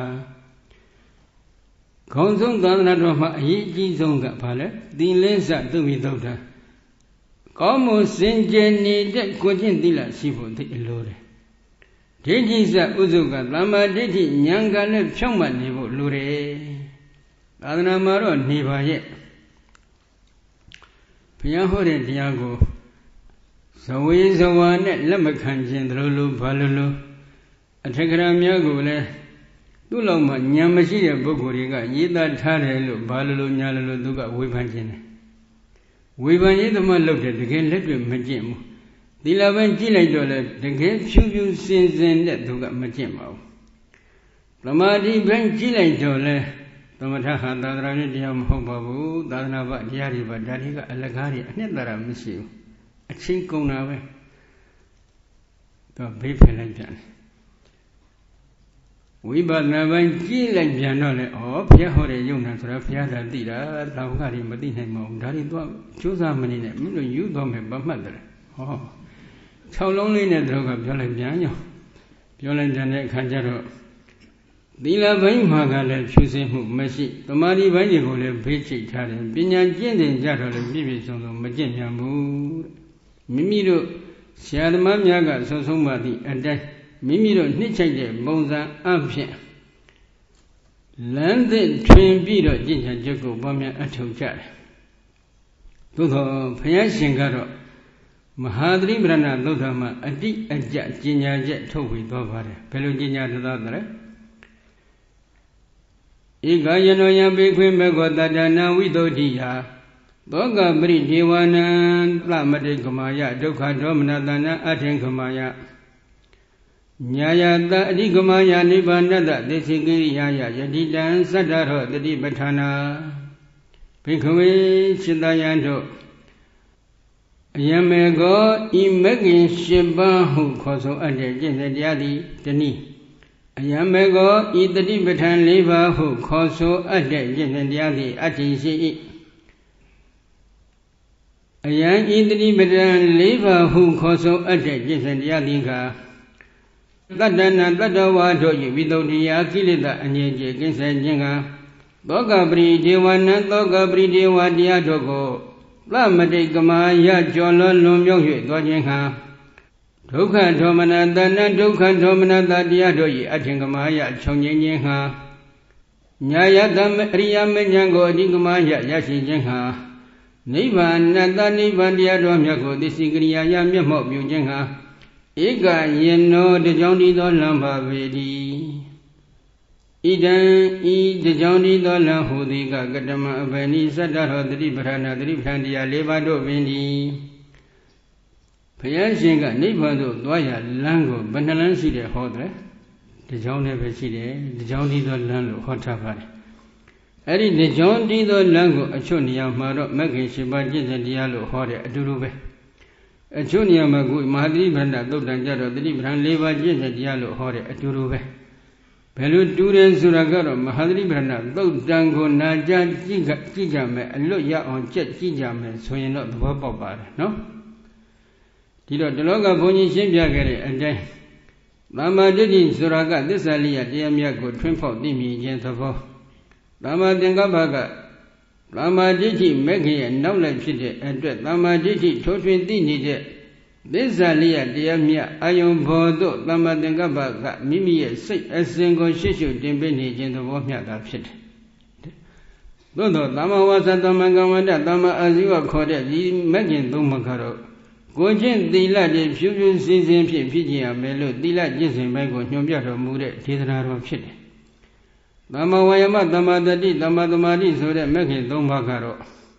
ခေါင်းဆုံးသာသနာတော်မှာအရေးအကြီးဆုံးကဘာလဲသီလင်္စသုဝိသုဒ္ဓံကောင်းမှုစင်ကြယ်နေတဲ့ကိုကျင့်သီလရှိဖို့သိအလိုတယ်ဒိဋ္ဌိစဥစုကသမ္မာဒိဋ္ဌိဉာဏ်ကလည်းဖြောင့်မတ်နေဖို့လိုတယ်သာသနာမှာတော့နေပါရဲ့ဘုရားဟောတဲ့တရားကိုဇဝေဇဝါနဲ့လက်မခံခြင်းတို့လိုဘာလို့လို့အထက်ကရာများကိုလည်းသူ့လောက်မှဉာဏ်မရှိတဲ့ပုဂ္ဂိုလ်တွေကရေးသားထားတယ်လို့ဘာလို့လို့ညာလို့လို့သူကဝေဖန်ခြင်းတယ်ဝေဖန်ရေးသမားလုပ်တယ်တကယ်လက်တွေ့မကျင့်ဘူးသီလပိုင်းကြည့်လိုက်တော့လေတကယ်ဖြူဖြူစင်စင်တဲ့သူကမကျင့်ပါဘူးသမာဓိပိုင်းကြည့်လိုက်တော့လေသမထဟာသာသနာ့တရားမဟုတ်ပါဘူးသာသနာ့ဘတရားတွေပါဒါတွေကအလကားတွေအနှစ်သာရမရှိဘူးအချင်းကုန်တာပဲတော့ဘေးဖယ်လိုက်ပြန်ဝိပဿနာပိုင်းကြည့်လိုက်ပြန်တော့လေဩဘုရားဟောတဲ့ယုံနာဆိုတာဘုရားသာသိတာသာဝကတွေမသိနိုင်ပါဘူးဒါတွေတော့ကြိုးစားမနေနဲ့မင်းတို့ယူတော့မယ်ဗမှတ်တယ်ဟော၆လုံးလေးနဲ့တို့ကပြောလိုက်ပြန်ရောပြောလိုက်ပြန်တဲ့အခါကျတော့သီလပိုင်းမှာကလည်းဖြူစင်မှုမရှိသမာဓိပိုင်းတွေကိုလည်းဘေးချိတ်ထားတယ်ပညာကျင့်တဲ့ကြတော့လည်းပြည့်ပြည့်စုံစုံမကျင့်မြန်ဘူးမိမိတို့ဆရာသမားများကဆုံးဆုံးပါသည့်အတိုင်းမိမိတို့နှစ်ချိုက်တဲ့ပုံစံအဖြစ်လမ်းသစ်ထွင်ပြီးတော့ကျင့်ကြံကြုတ်ကိုပွားများအထောက်ကြတယ်သို့သောဘုရားရှင်ကတော့မဟာသတိပဋ္ဌာန်သုတ်တော်မှာအတိအကျကျင်ညာချက်ထုတ်ဝေသွားပါတယ်ဘယ်လိုကျင်ညာသသားသလဲဧကယနောယံဘေခွင်ဘဂဝတတနာဝိသုဒ္ဓိယသောကပရိဒေဝနံသမတိကမာယဒုက္ခဒေါမနတနာအထင်ကမာယညာယတအဓိကမာယနိဗ္ဗာနတသေစိကိရိယာယယတိတံသတ္တရောတတိပဋ္ဌာနာဘိက္ခဝေစိတယံတို့အယမေကောဤမဂ္ဂင်၈ပါးဟုခေါ်ဆိုအပ်တဲ့ကျင့်တဲ့တရားသည်တနည်းအယမေကောဤတတိပဋ္ဌာန်၄ပါးဟုခေါ်ဆိုအပ်တဲ့ကျင့်တဲ့တရားသည်အတ္တိရှိ၏အယံဤတတိပဋ္ဌာန်၄ပါးဟုခေါ်ဆိုအပ်တဲ့ကျင့်တဲ့တရားသည်ကတတ္တနာတတ္တဝါတို့၏ဝိသုဒ္ဓိယကိလေသာအငြိကျေကိစ္စခြင်းကသောကပရိဒေဝနံသောကပရိဒေဝတရားတို့ကိုသမတိကမာယကျော်လွန်လွန်မြောက်၍သောခြင်းဟာဒုက္ခဒေါမနတနာဒုက္ခဒေါမနတတရားတို့၏အထင်ကမာယခြုံငင်းခြင်းဟာညာယတမအရိယမဉ္ဇဉ်ကိုအဓိကမာယရရှိခြင်းဟာနိဗ္ဗာန်တနိဗ္ဗာန်တရားတော်မြတ်ကိုသိစိကရိယာယမျက်မှောက်ပြုခြင်းဟာဧကယေနောတကြောင့်ဒီသောလံပါပေသည် Idan I Dijandi Dolan Hudika Gatama Abani Sadaro Dri Brana Dri Brandia Levado Vindi Payashinga Nipado Dwaya Lango Banalansi de Hodre Dijone Veside Dijandi Dolan Hotapari Eri Dijandi Dolango Achonia Maro Magi Shibaji Dialo Hore Adurube Achonia Magu Mahadi Branda Dodanjaro Dri Bran Levaji Dialo Hore Adurube Pelu Duran Suragaro, Mahadri Brana, Dodango, Naja, Giga, Gigame, and Loya on Jet Gigame, so you're not the Bobar, no? Tilo Deloga Boni Shimbiagari, and then Lama Didin Suraga, this Alia, Diamiago, Trimpo, Dimi, Gentavo, Lama Dengabaga, Lama Diti, Megi, and Knowledge, and Lama Diti, Totwin Dini. This Alia, Diamia, Ayon Bodo, Lama Dengabaga, Mimi, Say, a single Shishu, Dimbini, in the Wamia pit. Dodo, Lama was at the Mangamanda, Lama as you are called it, the Megin Dumakaro. Gojin, the lad, if you will see them, Pigia, Melo, the lad, Jason Mago, Nubiato, Mude, Tidra of Chit. Lama Wayama, Lama Dadi, Lama Damadi, so that Megin Dumakaro.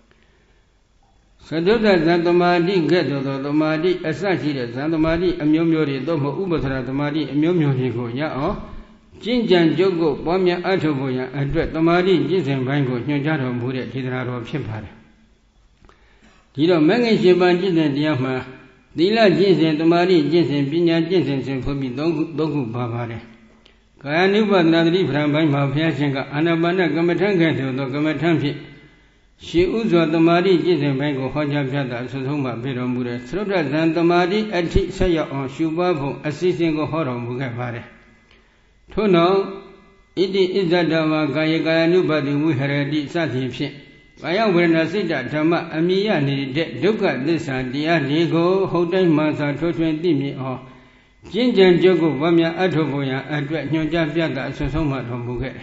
Saduda Zandomadi Ghetto, the Madi, Asachi, Zandomadi, Amyomori, Domo Ubatra, the Madi, Amyomio, Ya, Jinjan Jogo, Bomia Atoboya, and Dret, the Madi, Jisan Bango, Nyajato, Mude, Tidra of Chimpar. Tito Mangan Shiban Jisan Diama, Dila Jinsan, the Madi, Jinsan, Pina Jinsan, for me, Dogu Babare. Kayanuba Nadri from Bama Piachenga, Anabana Gamatanga, the Gamatampi. She Uzo the Madi Jisan Bango, Hojabjada, Sutuma, Pedamura, Sroda Zantamadi, Ati Saya on Shubabu, assisting Horo Mugavare. Tono, Idi Izadama, Gaya nobody we had it Sati Pit. Gaya when I said that Tama, Amia needed Duka, this and the Adigo, Hodan Masa, Totwen Dimi, or Jinjan Jogo, Vamia Atoboya, and Nojabjada, Sutuma, Mugat.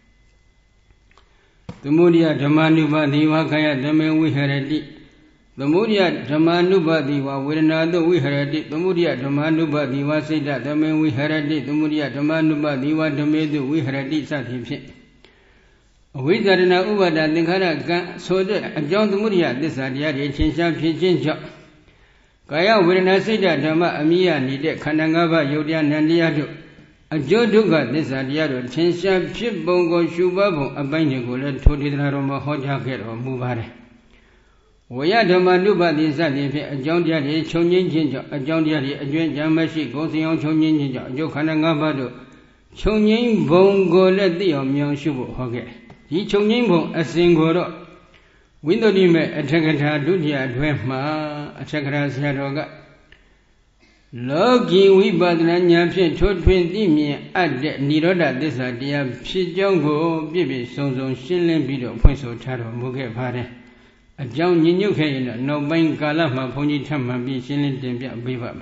The Mudia Jamanuba Diva Kaya Dame we had it. The Mudia Jamanuba Diva with another we had it. The Mudia Jamanuba Diva said that Dame we had it. The Mudia Jamanuba Diva Dame we had it. Satim. We got an Uba that Nikara so that John the Mudia this idea change up change up. Kaya when I say that Dama Amia needed Kanangaba Yodian and Diado. A Joduga, this idea of Chensha, Pip Bongo, Shubabo, a binding go let Todidroma Hojaket or Mubare. Wayadama Nuba, this idea, a John Daddy, Chonin Ginger, a John Daddy, a Jen Jamashi, goes on Chonin Ginger, Jokanangabado, Chonin Bongo let the Omion Shubo Hoget. He Chonin Bon, a single window name, a Chakata Dudia, Dwema, a Chakra Saroga. Logi we badanya pin to twenty me at the Niroda this idea, Pijongo, Bibi, Sonson, Shilling Bido, Points of Taro, Muge Pare. A John New Kane, no Bain Galama, Pony Tama, be Shilling Dembia, Biva.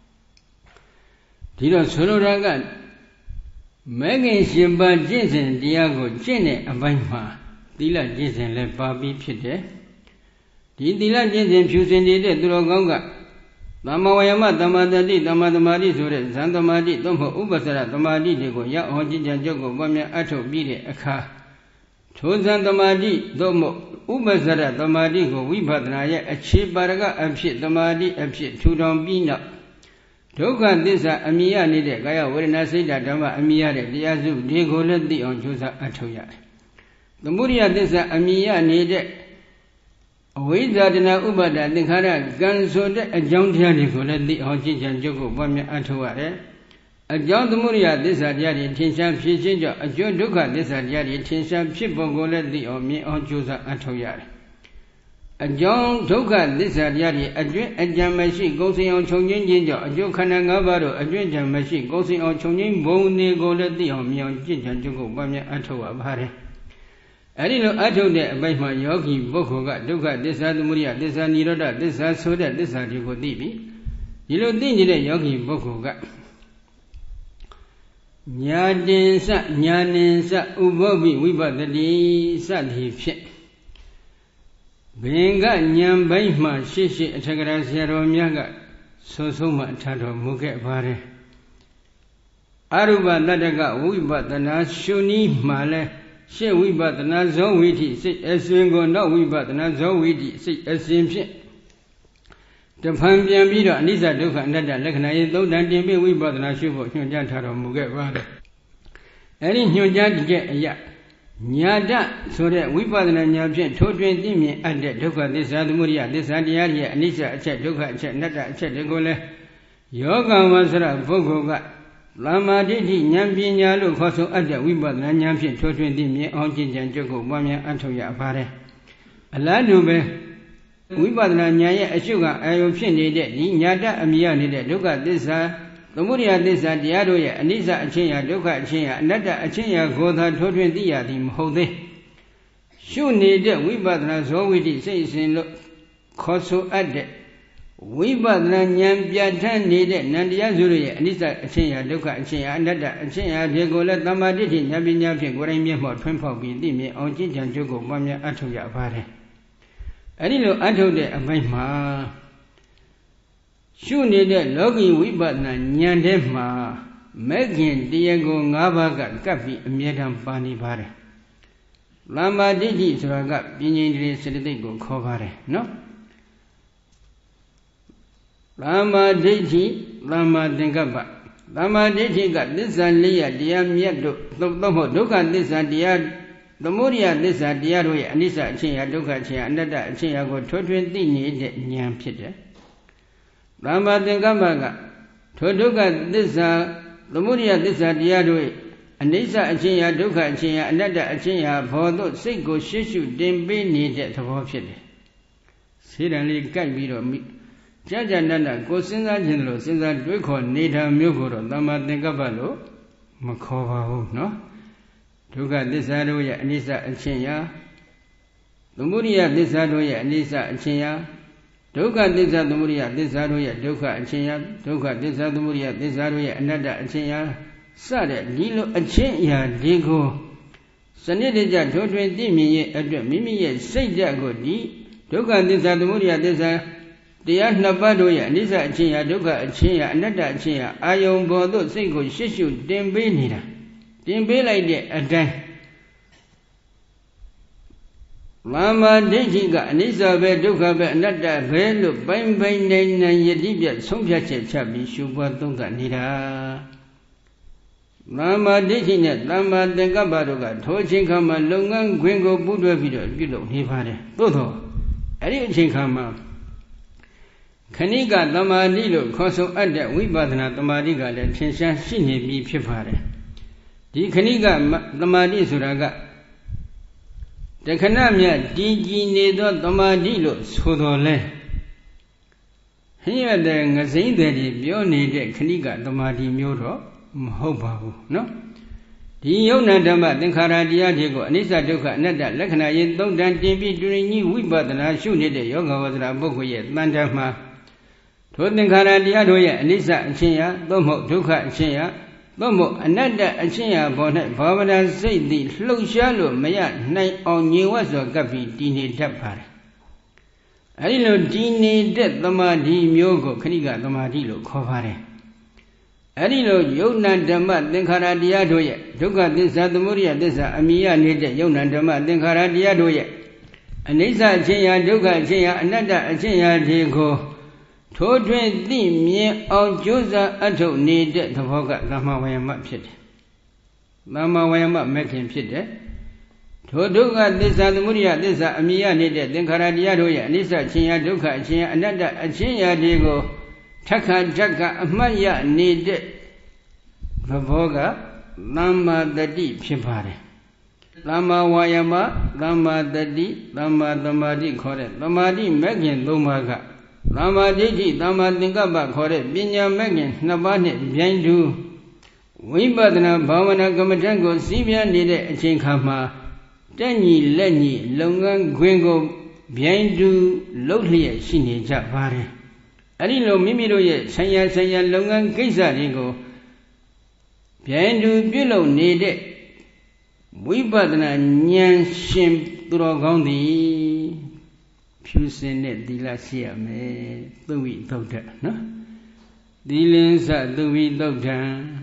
Tito Soloragan Megan Shimba Jason, Diago, Jenny, a Bainma, Dila Jason, let Bobby Pite. Dila Jason, Pusin did Drogonga. Lamawayama, Damadadi, Damadamadi, Zandamadi, Domo Ubasara, Damadi, Go, Ya, Hojijan Jogo, Bamia Ato, Bide, a car. Tozandamadi, Domo Ubasara, Damadi, Go, Wibadraya, a cheap baraga, a pit, Damadi, a pit, two down bina. Toga, this Amia needed, Gaya, when I say that Dama Amia, the Azu, Diego, let the on Josa Atoya. The Muria, this Amia needed. We that in a Uba that the Kara Gan so that a John Tianico let the Hojijan Jogo Bamia Atuare. A John the Muria, this Adiadi, Tinshan Pichinja, a John Duca, this Adiadi, Tinshan Pipongo let the or me on Josa Atoyar. A John Duca, this Adiadi, a Jamashi goes on Chongin Jinja, a Joe Kanangabaro, a Jamashi goes on Chongin Bone go let the or me on Jinjan Jogo Bamia Atoa Bare. I didn't know I told that by my yogi, Boko got Duka, this are the Muria, this are Niroda, this are so that this are Digo Dibi. You don't think that yogi Boko got Nyadin Sa, Nyanin Sa, Ubobi, Wiba the D, Sadi Pit. Benga Nyam Baima, Shishi, Chagara Sierra Miaga, so so much Tato Muket Bare. အရူပတတ္တကဝိပဿနာရှုနည်းမှလည်းရှေ့ဝိပဿနာဇောဝိထိစိတ်အစဉ်ကိုနောက်ဝိပဿနာဇောဝိထိစိတ်အစဉ်ဖြင့်တဖန်ပြန်ပြီးတော့အနိစ္စဒုက္ခအနတ္တလက္ခဏာရေးသုံးတန်တင်ပြီးဝိပဿနာရှုဖို့ညွှန်ကြားထားတော်မူခဲ့ပါတယ်။အဲဒီညွှန်ကြားတဲ့အရာညာတဆိုတဲ့ဝိပဿနာဉာဏ်ဖြင့်ထိုးထွင်းသိမြင်အပ်တဲ့ဒုက္ခသစ္စာသမုဒယသစ္စာတရားရဲ့အနိစ္စအချက်ဒုက္ခအချက်အနတ္တအချက်တွေကိုလည်းယောဂဝဆရပုဂ္ဂိုလ်ကသမ္မာဒိဋ္ဌိဉာဏ်ပညာလို့ခေါ်ဆိုအပ်တဲ့ဝိပဿနာဉာဏ်ဖြင့်ထိုးထွင်းသိမြင်အောင်ကျင့်ကြံကြုတ်ကိုပွားများအထောက်ရပါတယ်။အလားတူပဲဝိပဿနာဉာဏ်ရဲ့အရှုခံအာယုံဖြစ်နေတဲ့ဒီညာတအမြင်ရနေတဲ့ဒုက္ခသစ္စာသမုဒယသစ္စာတရားတို့ရဲ့အနိစ္စအချင်းရာဒုက္ခအချင်းရာအနတ္တအချင်းရာကိုသာထိုးထွင်းသိရသည်မဟုတ်သေးရှုနေတဲ့ဝိပဿနာဇောဝိတိစိတ်အစဉ်လို့ခေါ်ဆိုအပ်တဲ့ဝိပဿနာဉာဏ်ပြဋ္ဌာန်းနေတဲ့နန္တရားစုတို့ရဲ့အနိစ္စအချင်းရာဒုက္ခအချင်းရာအနတ္တအချင်းရာတွေကိုလည်းသမ္မာဒိဋ္ဌိဉာဏ်ပညာဖြင့်ကိုယ်တိုင်မျက်မှောက်ထွန်းဖောက်ပြီးသိမြင်အောင်ကျင့်ကြံကြုတ်ကိုပွားများအထောက်ရပါတယ်အဲဒီလိုအထုတ်တဲ့အပိုင်းမှာရှုနေတဲ့လောကီဝိပဿနာဉာဏ်ထဲမှာမဲ့ခင်တရားကို၅ပါးကကပ်ပြီးအမြဲတမ်းပါနေပါတယ်။သမ္မာဒိဋ္ဌိဆိုတာကပြင်းရင်တည်းစေတသိက်ကိုခေါ်ပါတယ်နော်။သမ္မာဒိဋ္ဌိသမ္မာသင်္ကပ္ပသမ္မာဒိဋ္ဌိကသစ္စာလေးရတရားမြတ်တို့သို့မဟုတ်ဒုက္ခသစ္စာတရားသမုဒယသစ္စာတရားတို့ရဲ့အနိစ္စအချင်းရာဒုက္ခအချင်းရာအနတ္တအချင်းရာကိုထွန်းထွင်းသိနေတဲ့ဉာဏ်ဖြစ်တယ်။သမ္မာသင်္ကပ္ပကထိုဒုက္ခသစ္စာသမုဒယသစ္စာတရားတို့ရဲ့အနိစ္စအချင်းရာဒုက္ခအချင်းရာအနတ္တအချင်းရာဘောတို့စိတ်ကိုရှေ့ရှုတင်ပေးနေတဲ့သဘောဖြစ်တယ်။စေတံလေးကြိုက်ပြီးတော့ကြာကြာနတ်နတ်ကိုစဉ်းစားခြင်းလို့စဉ်းစားတွေးခေါ်နေတာမျိုးကိုတော့သမ္မာသင်္ကပ္ပလို့မခေါ်ပါဘူးနော်။ဒုက္ခသစ္စာတို့ရဲ့အနိစ္စအချင်းရာသမုဒယသစ္စာတို့ရဲ့အနိစ္စအချင်းရာဒုက္ခသစ္စာသမုဒယသစ္စာတို့ရဲ့ဒုက္ခအချင်းရာဒုက္ခသစ္စာသမုဒယသစ္စာတို့ရဲ့အနတ္တအချင်းရာစတဲ့ဒီလိုအချင်းအရာတွေကိုစနစ်တကျထိုးထွင်းသိမြင်ရဲ့အတွက်မိမိရဲ့စိတ်ဓာတ်ကိုဒီဒုက္ခသစ္စာသမုဒယသစ္စာတရားနှစ်ပါးတို့ရဲ့အနိစ္စအချင်းရာဒုက္ခအချင်းရာအနတ္တအချင်းရာအာယုံပေါ်သို့စိတ်ကိုရှေ့ရှုတင်ပေးနေတာတင်ပေးလိုက်တဲ့အတိုင်းသမ္မာဒိဋ္ဌိကအနိစ္စပဲဒုက္ခပဲအနတ္တပဲလို့ပိုင်းပိုင်းနိုင်နိုင်ယတိပြတ်ဆုံးဖြတ်ချက်ချပြီးရှုပွားသုံးသပ်နေတာသမ္မာဒိဋ္ဌိနဲ့သမ္မာသင်္ကပ္ပတို့ကထိုအချိန်ခါမှာလုပ်ငန်းခွင်ကိုပူးတွဲပြီးတော့ပြုလုပ်နေပါတယ်သို့သောအဲ့ဒီအချိန်ခါမှာခဏိကသမာဓိလို့ခေါ်ဆိုအပ်တဲ့ဝိပဿနာသမာဓိကလည်းထင်ရှားရှိနေပြီဖြစ်ပါတယ်ဒီခဏိကသမာဓိဆိုတာကတခဏမြတ်တည်ကြည်နေသောသမာဓိလို့ဆိုတော်လဲဟင်းရတဲ့ငစိမ့်တဲ့ကြီးပြောနေတဲ့ခဏိကသမာဓိမျိုးတော့မဟုတ်ပါဘူးเนาะဒီယုံနာဓမ္မသင်္ခါရတရားတွေကိုအနိစ္စဒုက္ခအနတ္တလက္ခဏာရေးသုံးတန်တင်ပြီးတူရင်ကြီးဝိပဿနာရှုနေတဲ့ယောဂဝဇ္ဇရာပုဂ္ဂိုလ်ရဲ့တန်တမှာထိုသင်္ခါရတရားတို့ရဲ့အနိစ္စအချင်းရာသို့မဟုတ်ဒုက္ခအချင်းရာသို့မဟုတ်အနတ္တအချင်းရာပေါ်၌ဘာဝနာစိတ်သည်လှုပ်ရှားလို့မရနိုင်အောင်ညင်ဝတ်စွာကပ်ပြီးတည်နေတတ်ပါတယ်အဲဒီလိုတည်နေတဲ့သမာဓိမျိုးကိုခဏိကသမာဓိလို့ခေါ်ပါတယ်အဲဒီလိုယုံနာဓမ္မသင်္ခါရတရားတို့ရဲ့ဒုက္ခသစ္စာသမုဒယသစ္စာအမြင်ရနေတဲ့ယုံနာဓမ္မသင်္ခါရတရားတို့ရဲ့အနိစ္စအချင်းရာဒုက္ခအချင်းရာအနတ္တအချင်းရာတွေကိုထိုးထွင်းသိမြင်အောင်ကြိုးစားအထုတ်နေတဲ့သဘောကသမ္မာဝါယာမဖြစ်တယ်။သမ္မာဝါယာမမဲ့ခင်ဖြစ်တယ်။ထိုဒုက္ခသစ္စာသမုဒယသစ္စာအမြင်ရနေတဲ့သင်္ခါရတရားတို့ရဲ့အနိစ္စချင်းရာဒုက္ခအချင်းရာအနတ္တအချင်းရာတွေကိုထက်ခါထက်ခါအမှတ်ရနေတဲ့သဘောကသမ္မာတတိဖြစ်ပါတယ်။သမ္မာဝါယာမသမ္မာတတိသမ္မာသမာဓိခေါ်တဲ့သမာဓိမဲ့ခင်သုံးပါးကသမ္မာဒိဋ္ဌိသမ္မာသင်္ကပ္ပခေါ်တဲ့ပညာမဲ့ခင်နှစ်ပါးနဲ့ပြိုင်တူဝိပဿနာဘာဝနာကမ္မဋ္ဌာန်းကိုစီးပြန်နေတဲ့အချိန်ခါမှာတက်ညီလက်ညီလုပ်ငန်းခွင်ကိုပြိုင်တူလှုပ်လျက်ရှိနေကြပါတယ်။အဲဒီလိုမိမိတို့ရဲ့ဆံရဆံရလုပ်ငန်းကိစ္စတွေကိုပြိုင်တူပြုလုပ်နေတဲ့ဝိပဿနာဉာဏ်ရှင်သူတော်ကောင်းသည်ဖြူစင်တဲ့သီလရှိရမယ်သုဝိသုဒ္ဓနော်သီလင်္စသုဝိသုဒ္ဓံသ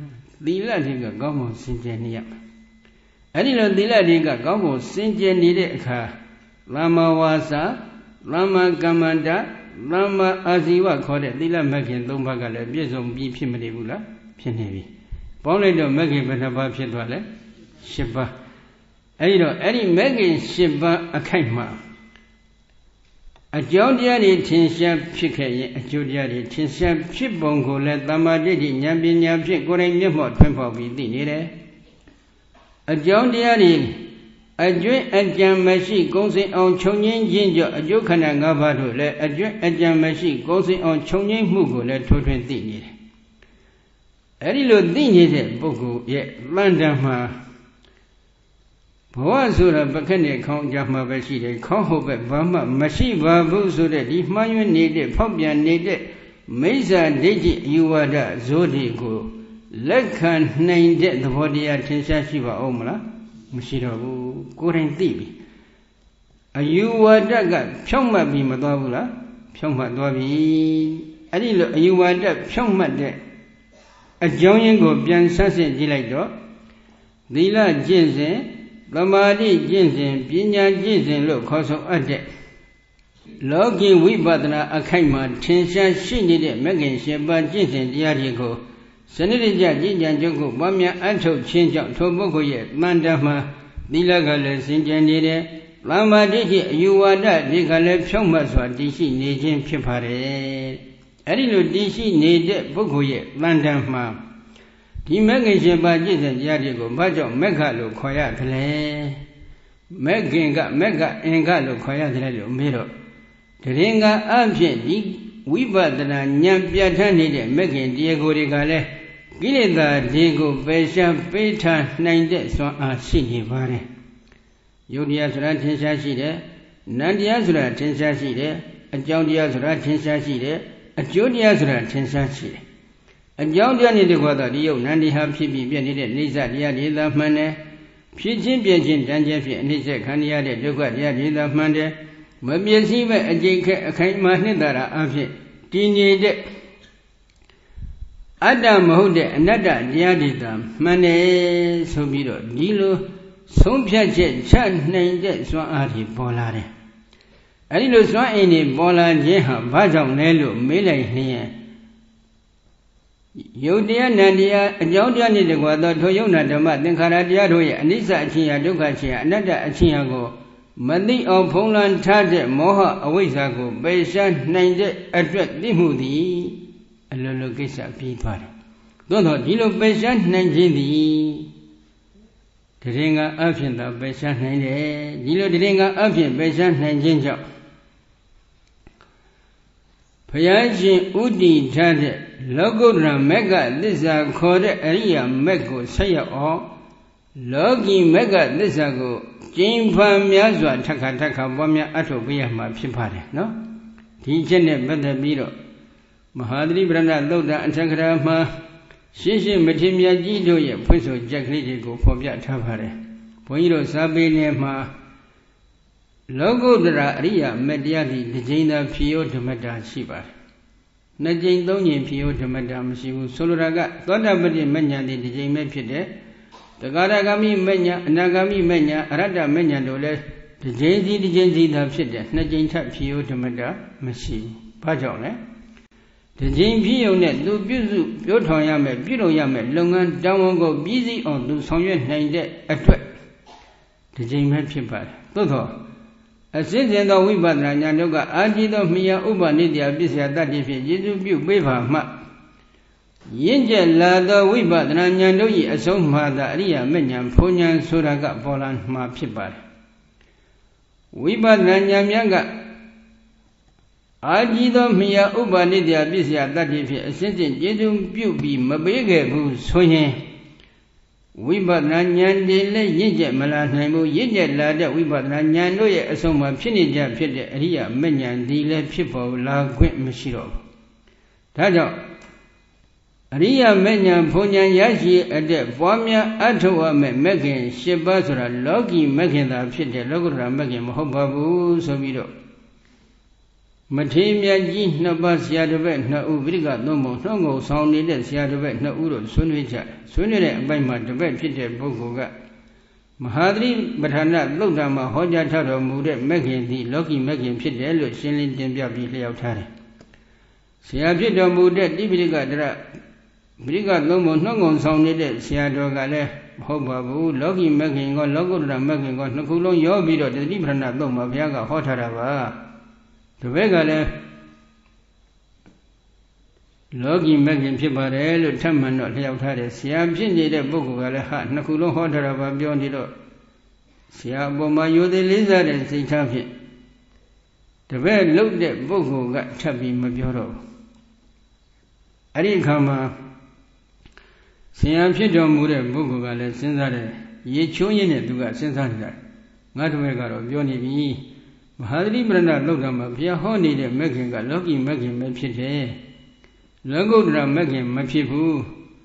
သီလတွေကကောင်းဖို့စင်ကြယ်နေရမှာအဲ့ဒီလိုသီလတွေကကောင်းဖို့စင်ကြယ်နေတဲ့အခါသမ္မာဝါစာသမ္မာကမ္မန္တသမ္မာအာဇီဝခေါ်တဲ့သီလမဂ်ခင်၃ပါးကလည်းပြည့်စုံပြီးဖြစ်မနေဘူးလားဖြစ်နေပြီပေါင်းလိုက်တော့မဂ်ခင်ဘယ်နှပါးဖြစ်သွားလဲ၈ပါးအဲ့ဒီတော့အဲ့ဒီမဂ်ခင်၈ပါးအခိုက်မှာအကြောင်းတရားတွေထင်ရှားဖြစ်ခဲ့ရင်အကျိုးတရားတွေထင်ရှားဖြစ်ပုံကိုလည်းတမ္မာဒိဋ္ဌိဉာဏ်ပညာဖြင့်ကိုယ်တိုင်မျက်မှောက်ထွန်းဖော်ပြီးသိနေတယ်အကြောင်းတရားတွေအကျွင့်အကြံမရှိကုံစင်အောင်ခြုံငင်းခြင်းကြောင့်အကျိုးခန္ဓာ၅ပါးတို့လည်းအကျွင့်အကြံမရှိကုံစင်အောင်ခြုံငင်းမှုကိုလည်းထိုးထွင်းသိနေတယ်အဲ့ဒီလိုသိနေတဲ့ပုဂ္ဂိုလ်ရဲ့လန္တံမှာဘဝဆိုတာပခက်နဲ့ခေါင်းကြမှာပဲရှိတယ်ခေါင်းဟုတ်ပဲဘာမှမရှိပါဘူးဆိုတဲ့ဒီမှားယွင်းနေတဲ့ဖောက်ပြန်နေတဲ့မိစ္ဆာဒိဋ္ဌိအယူဝါဒဇိုးတွေကိုလက်ခံနိုင်တဲ့သဘောတရားထင်ရှားရှိပါဦးမလားမရှိတော့ဘူးကိုယ်တိုင်သိပြီအယူဝါဒကဖြောင့်မတ်ပြီးမသွားဘူးလားဖြောင့်မတ်သွားပြီအဲ့ဒီလိုအယူဝါဒဖြောင့်မတ်တဲ့အကြောင်းရင်းကိုပြန်ဆန်းစစ်ကြည့်လိုက်တော့သီလကျင့်စဉ်သမာဓိကျင့်စဉ်ပညာကျင့်စဉ်လို့ခေါ်ဆိုအပ်တဲ့လောကီဝိပဿနာအခိုက်မှာထင်ရှားရှိနေတဲ့မဂ္ဂင်၈ပါးကျင့်စဉ်တရားတွေကိုစနစ်တကျကြည်ကြံကြုတ်ကိုပွားများအထုတ်ခြင်းကြောင့်ထိုပုဂ္ဂိုလ်ရဲ့တန်တမှာသီလကလည်းစင်ကြယ်နေတယ်သမာဓိရှိအယူဝါဒတွေကလည်းဖြောင့်မတ်စွာတည်ရှိနေခြင်းဖြစ်ပါတယ်အဲ့ဒီလိုတည်ရှိနေတဲ့ပုဂ္ဂိုလ်ရဲ့တန်တမှာဒီမဂ္ဂင်၈ပါးကျင့်စဉ်တရားတွေကိုဘာကြောင့်မဂ္ဂလို့ခေါ်ရသလဲမဂ္ဂင်ကမဂ္ဂအင်္ဂလို့ခေါ်ရတယ်လို့မေးတော့တရင်ကအဖြစ်ဒီဝိပဿနာဉာဏ်ပြဋ္ဌာန်းနေတဲ့မဂ္ဂင်တရားကိုတွေကလည်းကိလေသာတွေကိုပယ်ရှားပေးထားနိုင်တဲ့စွမ်းအားရှိနေပါတယ်ယုတ်တရားဆိုတာထင်ရှားရှိတယ်နံတရားဆိုတာထင်ရှားရှိတယ်အကြောင်းတရားဆိုတာထင်ရှားရှိတယ်အကျိုးတရားဆိုတာထင်ရှားရှိတယ်အကြောင်းတရားနဲ့တကွာတော့ဒီယုတ်နန္ဒီဟာဖြစ်ပြီးပြည့်နေတဲ့နေစာတရားတွေသာမှန်တယ်ဖြစ်ချင်းပြည့်ချင်းတန်ကျဲဖြစ်အနိစ္စခံရတဲ့ဒုက္ခတရားတွေသာမှန်တယ်မပြည့်စည်မဲ့အကျိတ်ခက်အခိုင်အမာနှစ်သာရအဖြစ်တည်ငြိမ်တဲ့အတ္တမဟုတ်တဲ့အနတ္တတရားတွေသာမှန်တယ်ဆိုပြီးတော့ဒီလိုဆုံးဖြတ်ချက်ချနိုင်တဲ့စွမ်းအားတွေပေါ်လာတယ်အဲဒီလိုစွမ်းအင်တွေပေါ်လာခြင်းဟာဘာကြောင့်လဲလို့မေးလိုက်နေရင်ယုတ်တရားနံတရားအကြောင်းတရားနဲ့တကွာသောထိုယုတ်နာဓမ္မသင်္ခါရတရားတို့ရဲ့အနိစ္စအချင်းရာဒုက္ခချင်းရာအနတ္တအချင်းရာကိုမသိအောင်ဖုံးလွှမ်းထားတဲ့မောဟအဝိဇ္ဇာကိုပယ်ရှားနိုင်တဲ့အတွက်သိမှုသည်အလိုလိုကိစ္စပြီးသွားတယ်။သို့သောဒီလိုပယ်ရှားနိုင်ခြင်းသည်တရင်ကအဖြစ်သာပယ်ရှားနိုင်တယ်။ဒီလိုတရင်ကအဖြစ်ပယ်ရှားနိုင်ခြင်းကြောင့်ဘုရားရှင်ဥတည်ထားတဲ့လောကုတ္တရာမဂ္ဂသစ္စာခေါ်တဲ့အရိယာမဂ်ကိုဆက်ရောက်အောင်လောကီမဂ္ဂသစ္စာကိုကျင့်ဖန်များစွာထက်ခါထက်ခါပွားများအထုတ်ပေးရမှာဖြစ်ပါတယ်နော်ဒီချက်နဲ့ပတ်သက်ပြီးတော့မဟာသတိပဋ္ဌာန်သုတ်တံအထက်ကရာမှာရှင်းရှင်းမထေမြတ်ကြီးတို့ရဲ့ဖွင့်ဆိုချက်ကလေးတွေကိုဖော်ပြထားပါတယ်ဘုန်းကြီးတို့စာပေနယ်မှာလောကုတ္တရာအရိယာမဂ်တရားဒီတစ်ကြိမ်သာဖြေယောဓမ္မတာရှိပါတယ်နှစ်ကြိမ်သုံးကြိမ်ဖြေယောဓမ္မတာမရှိဘူးဆိုလိုတာကသောတာပတိမဉ္ဇဉ်ဒီတစ်ကြိမ်ပဲဖြစ်တဲ့တဂါရဂမိမဉ္ဇဉ်အနာဂမိမဉ္ဇဉ်အရတ္တမဉ္ဇဉ်တို့လည်းတစ်ကြိမ်စီတစ်ကြိမ်စီသာဖြစ်တဲ့နှစ်ကြိမ်ထပ်ဖြေယောဓမ္မတာမရှိဘူးဘာကြောင့်လဲတစ်ကြိမ်ဖြေယောနဲ့သူပြုစုပြောထောင်ရမယ်ပြုလုပ်ရမယ်လုပ်ငန်းတာဝန်ကိုပြည့်စည်အောင်သူဆောင်ရွက်နိုင်တဲ့အတွက်တစ်ကြိမ်ပဲဖြစ်ပါတယ်သို့သောအစစ်စင်သောဝိပဿနာဉာဏ်တို့ကအာတိသောမြာဥပနိတ္တယပစ္စယတတ္တိဖြင့်ယေရှုပြုပေးပါမှရင့်ကျက်လာသောဝိပဿနာဉာဏ်တို့၏အဆုံးမှသာအရိယာမဉ္ဇဉ်ဘုံဉာဏ်ဆိုတာကပေါ်လာမှာဖြစ်ပါတယ်ဝိပဿနာဉာဏ်များကအာတိသောမြာဥပနိတ္တယပစ္စယတတ္တိဖြင့်အစစ်စင်ယေရှုပြုပြီးမပေးခဲ့ဘူးဆိုရင်ဝိပဿနာဉာဏ်တွေလည်းရင့်ကျက်မလာနိုင်ဘူးရင့်ကျက်လာတဲ့ဝိပဿနာဉာဏ်တို့ရဲ့အဆုံးမှာဖြစ်နေကြဖြစ်တဲ့အရိယာမဉ္ဇဉ်ဒီလည်းဖြစ်ပေါ်လာခွင့်မရှိတော့ဘူးဒါကြောင့်အရိယာမဉ္ဇဉ်ဘုံဉာဏ်ရရှိအတဲ့ပွားများအထောက်အမဲ့မဂ္ဂင်၈ပါးဆိုတာလောကီမဂ္ဂင်သာဖြစ်တဲ့လောကုတ္တရာမဂ္ဂင်မဟုတ်ပါဘူးဆိုပြီးတော့ Matimia Naba Siadabet Naubriga Nomo Nongo sounded Siadabet Nauro Sunwicha Sunire by my debate Pite Bogoga Mahadri Batana Lodama Hoja Taro Mude Megan the Loki Megan Pidelo Shilling Dembia Biliotare Siabito Mude Dibiga Dra Briga Nomo Nongo sounded Siadogale Hobabu Loki Megan or Logo Megan got Nakulo Yobido the Librana Doma Viaga Hotarava The Vegale Logi Megan Pibarel, Taman not Leotare, Siam Jindy the Bogale hat, Nakulo Hotarava beyond the door. Siaboma you the lizard and say champion. The very looked at Bogo got chubby Mabioro. I didn't come. Siam Chidom Mure Bogale, Sensare, ye chewing it to got Sensare. Not Vegaro, Bioni B. Mahadri Branda Logama, Pia Honey, the making a lucky making my pite. Logodra making my people.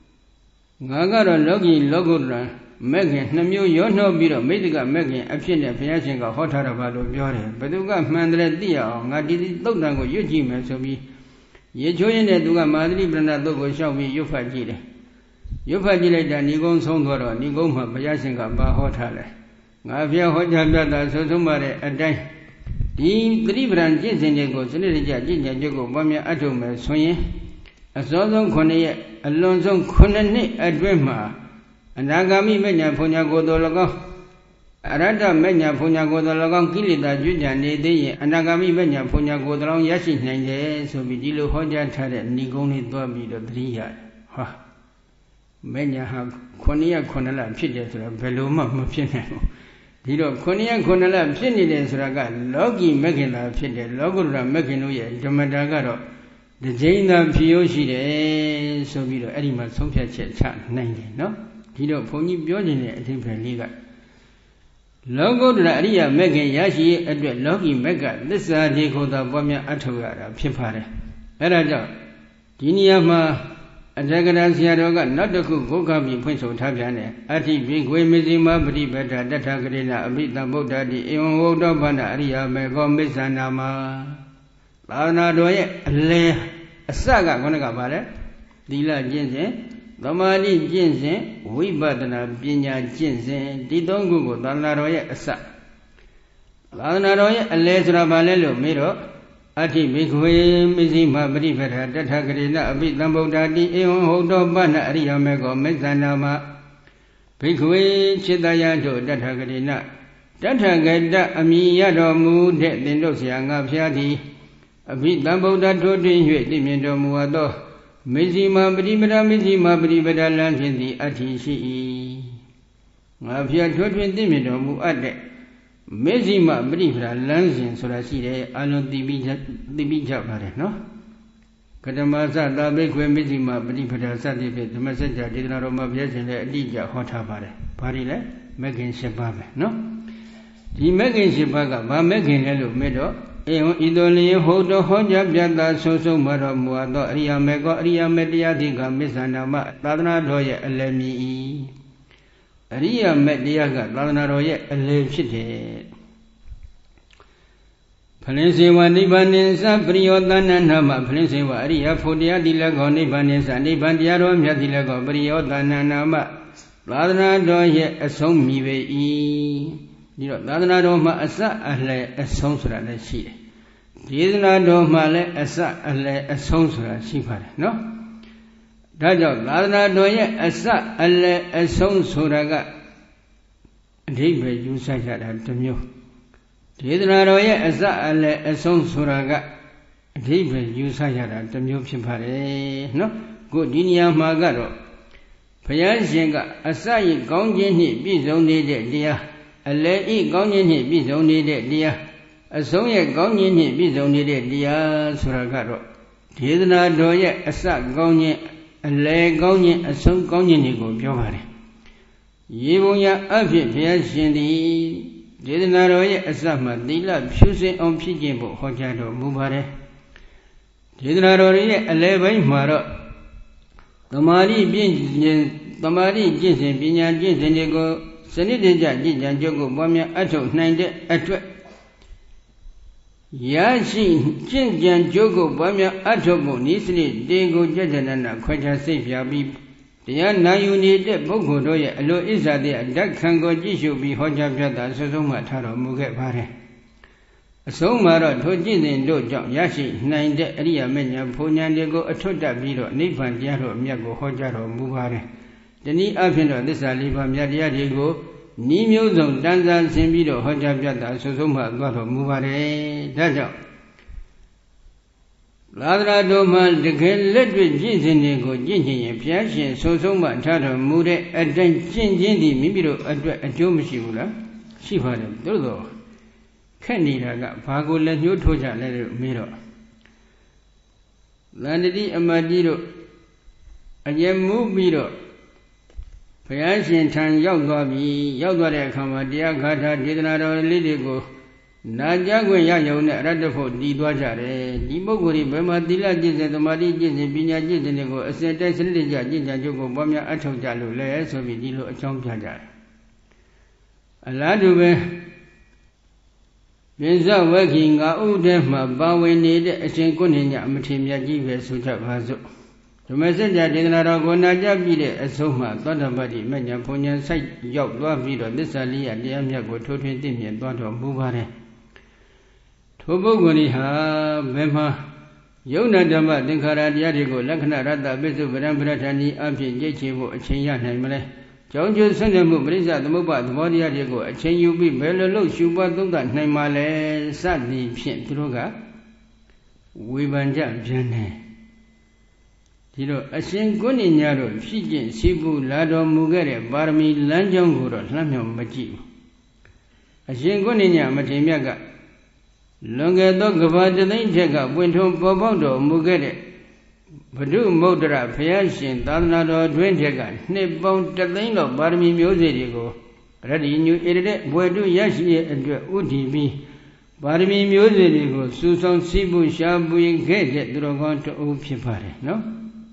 Gagara logi logodra, making Namu Yono Biro, Medica making a pin of Piasin a hot Arabado Biore, but you got Mandre Dia, Nadi Logango, Eugene, so be. Ye join the Duga Madri Branda Logo shall be Yufagile. Yufagile than Nigon Sondoro, Nigoma, Piasinga, Bahotale. Gavia Hojabada, so somebody a day. The Libran Jinsen goes in the Jinja Jogo, Bamia Atome, Soye, a Sozon Kone, Alonso Konene, Adwema, and Agami Menya Ponya Godologo, Arada Menya Ponya Godologon, Kilida, Juja, Nede, and Agami Menya Ponya Godolon, Yashin, Nande, so Vidilo Hoja Tare, Nigoni Dobi, the Dria. Ha Menya have Konia Konala, Pidet, Veluma, Mapino. Dilo Konia Konala Pinny Suraga, Logi Megina Pide, Logura Meginoya, Jamadagaro, the Jaina Pioshi, so be the Edima Sophia Chat, ninety, no? Dilo Pony Biodine, a different liga. Logo Raria Megan Yashi, Edward Logi Mega, this is a deco da Bomia Atogara, Pipare. Erada, Diniama. Jagadan Siadoga, not the cook, Gokabi, Prince of Tabiane, Ati, Big Way, Mizima, Bri, Beta, Datagrina, Abita Boda, the Eon Woda Bana, Aria, Mego, Missanama, Lana Doye, Le, a saga, Gonagabare, Dila Jinsen, Domani Jinsen, We Badana, Binya Jinsen, Didongo, Dana Roye, a sa. Lana Roye, a lesra Balelo, Miro. Ati Bigway, Mizima, Brivera, Datagrina, Abitamboda, the Eon Hodo Bana, Aria Mego, Mezanama, Bigway, Chidayato, Datagrina, Datagada, Amiyado, Mood, Dendosia, Piati, Abitamboda, Toti, Dimindo Muado, Mizima, Brivera, Mizima, Brivera, Land in the Ati Shi. Mafia Toti, Dimindo Muade. Mezima Brivra Lanzin Suraside, Alon Dibija Pare, no? Katamasa, Labek, Mezima, Brivra Sadi, the messenger did not remove yesterday, Lija Hota Pare, Parile, Megan Shebabe, no? The Megan Shebaga, but Megan Hello Meadow, Idoli, Hodo, Hoja, Jada, Soso, Mara, Muado, Ria Mego, Ria Media, Diga, Missanama, Tadna Doya, Lemi. Ria Mediaga, Lana Roye, a live city. Palenciwa Nibanesa, Briodan Nama, Palenciwa, Ria Fodia di Lago, Nibanesa, Nibandiaro, Yadilago, Briodan Nama, Lana Doye, a song me e. Lana Doma, a sa, a le, a sonsra, the she. Didna Doma, a sa, a le, a sonsra, she pare, no? Dajo, Lana Doye, a sa, a le, a son suraga. David, you say that at the mule. Didna Doye, a sa, a le, a son suraga. David, you say that at the mule pare, no? Good Dinia Magaro. Payashinga, a sai, Gonjin, be only dear. A lady Gonjin, be only dear. A soya Gonjin, be only dear, Suragaro. Didna Doye, a sa, Gonjin. A leg going a son going go Biovare. Yivoya Afi Piashindi did not owe a summer, the love choosing on Pijimbo, Hojado, Mubare. Did not owe a levy maro. The Mari being the Mari Jinsen, Binya Jinsen, go, Senidja, Jinjan Jogo, Bomia, Ato, nine at Yashi Jinjan Joko Bamya Atobo Nisli Dego Jajanana Kwaja Sefiabi Dia Nayuni de Boko Doya Alo Isa de Dakango Jishu be Hoja Jada Sosoma Taro Muge Pare Somara Tojin in Dojo Yashi Nine de Ria Menya Punyan Dego Atoda Viro Nipan Diaro Miago Hojaro Mubare The Ni Afino this Aliba Miadia Digo Nimio Zong Danza Simbido Hoja Jada Sosoma Goro Mubare Dajo Ladra Doman the Gillet Jinsinego Jinjin Piashin Sosoma Taro Mude at Jin Jindi Mibiro at Jomishula Shiva Dodo Canida Pago let you toja letter mirror Landedi Amadiro Ayam Mubiro Piashin Tan Yogabi Yogare Kamadia Gata Dignado Lidigo Najago Yayona Radafo Di Dwajare, Di Boguri, Bema Dilla Jizz, the Madi Jizz, Bina Jizz, a sentence Lija Jizz, Jogo, Bomia Ato Jalu, Lea, so be Dilo, a chong jaja. Aladube Benza working a Udema, Bawe need a Shenkonia, Matimia Jive, Suja Vazo. The messenger did not go Naja Bide, a Soma, Dodabadi, Mania Ponya, Site, Yok, Dwavido, this Ali, and the Amiago, to twenty and Dodo Mubare. Tobogoni ha Bema Yona Dama, Dinkara Diadigo, Lakana Rada, Bezu, Brambrani, Api, Jechivo, a Chenya Namale. Jojo Sanamu, Brisa, the Moba, the body Adigo, a Chen you be Bello, Shuba, Dunga, Namale, Sadi, Pien, Droga. We banja Jane. Tiro, a Singoni Naro, Fijin, Sibu, Lado, Mugere, Barmi, Lanjanguro, Lamium Maji. A Singoni Matimiaga. Longer dog about the Injega went home Bobondo, Mugere, Padu Modra, Piashin, Danado, Dwentega, Nipon, Talino, Barmi Musico, Ready new edit, Buedu Yashi and Uti B. Barmi Musico, Susan Sibu, Shabu, Gate, Drogon to Upipare, no?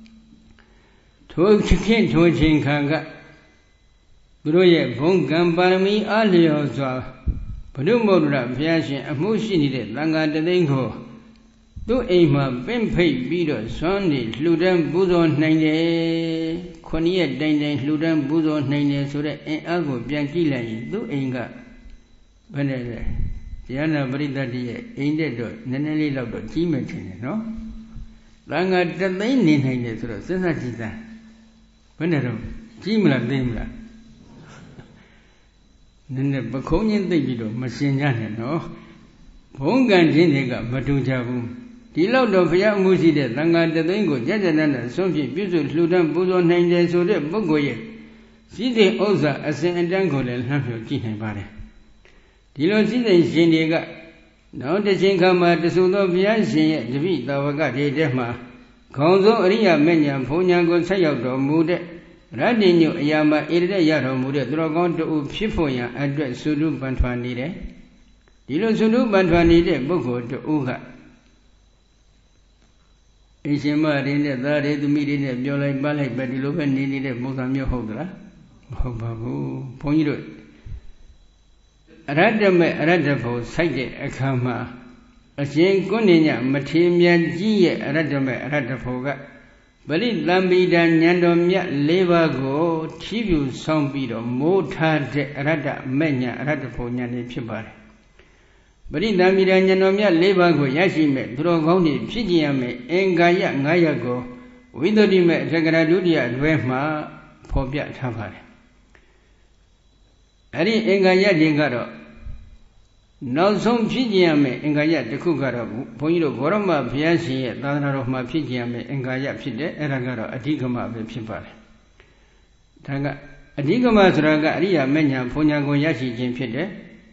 Two chicken to a chinkanga. Gruye, Bongam Barmi, Alioza. Padumodra, Piashin, a Mushi needed, Langa de Lingo. Do Ema, Bempe, Bido, Sunday, Ludan, Buzon, Nine, Konia, Dane, Ludan, Buzon, Nine, so that an Ago, Bianchila, do Inga. Benede, Diana Brida, ain't it, Nanelli loved the Timatin, no? Langa de Lane, Nine, so that's Sensatita. Benede, Timla, Dimla. Nene Baconian Davido, Machine no Pongan Jinega, Batujabu. The loud of Yamusi, Langa de Lingo, Jajanana, Sophie, Buzu, Ludan, Buzo, nine days or the Bogoye. See the Oza, as an Dango and Hampio King Bari. The Lord Sida Jinega. Now the Jinkama, the Sudo Bianchi, the Vita Vagati Dema. Conzo Ria Menya, Ponyango Sayato, Mude. Radinyo Yama Ida Yaro Mude, Drogon to Pifoya, address Sudu Bantwanide. Dilo Sudu Bantwanide, Boko to Uga. Ishima in the Dade to meet in the Biola Ballet, but the Luban needed a Musamio Hodra. Hobabu, Ponyo. Radame Radafo, Sage, Akama. A Jane Goninia, Matimia G. Radame Radafoga. Bali Lambida Nyandomia Levago, Tibu Sombido, Mota de Rada Menya Radaponia Pibare. Bali Lambida Nyanomia Levago Yashime, Drogoni, Pigiame, Engaya Ngayago, Widodime, Zagaradudia, Dwema, Popia Tavare. Ari Engaya Jingaro. Now some Pigiame, Engaya, the Kugaro, Poino Goroma, Piasi, Dana of my Pigiame, Engaya Pide, Eragaro, Adigama, Pipare. Tanga Adigama Raga, Ria Menya, Ponyago Yashi, Jim Pide.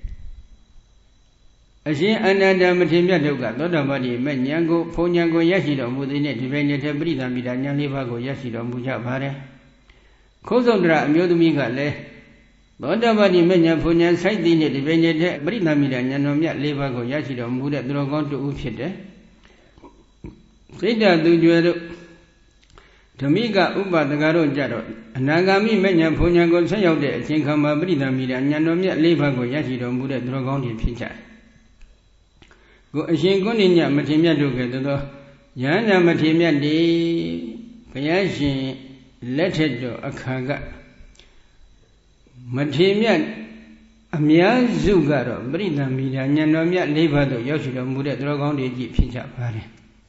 As ye another Matimia Doga, Dodabadi, Menyango, Ponyago Yashido, within it, Veneta Brida, Midanya Livago, Yashido, Mujabare. Cosodra, Miodumiga le. Bodabadi Menya Punya Side the Veneta, Brina Midanya, Nomia, Levago, Yashido, Muda, Drogon to Upshede. Sita do you Tomiga Uba the Garo Jaro, Nagami Menya Punyago Sayode, Chinkama Brida Midanya, Nomia, Levago, Yashido, Muda, Drogon to Picha. ကိုအရှင်ကိုနေညမထေမြတ်တို့ကဲ့သို့သောယန္တာမထေမြတ်ဒီဘုရားရှင်လက်ထက်တော်အခါကမထေမြတ်အများစုကတော့ပရိသံမိတာဉာဏ်တော်မြတ်လေးပါးသို့ရောက်ရှိတော်မူတဲ့သူတော်ကောင်းတွေကြီးဖြစ်ကြပါတယ်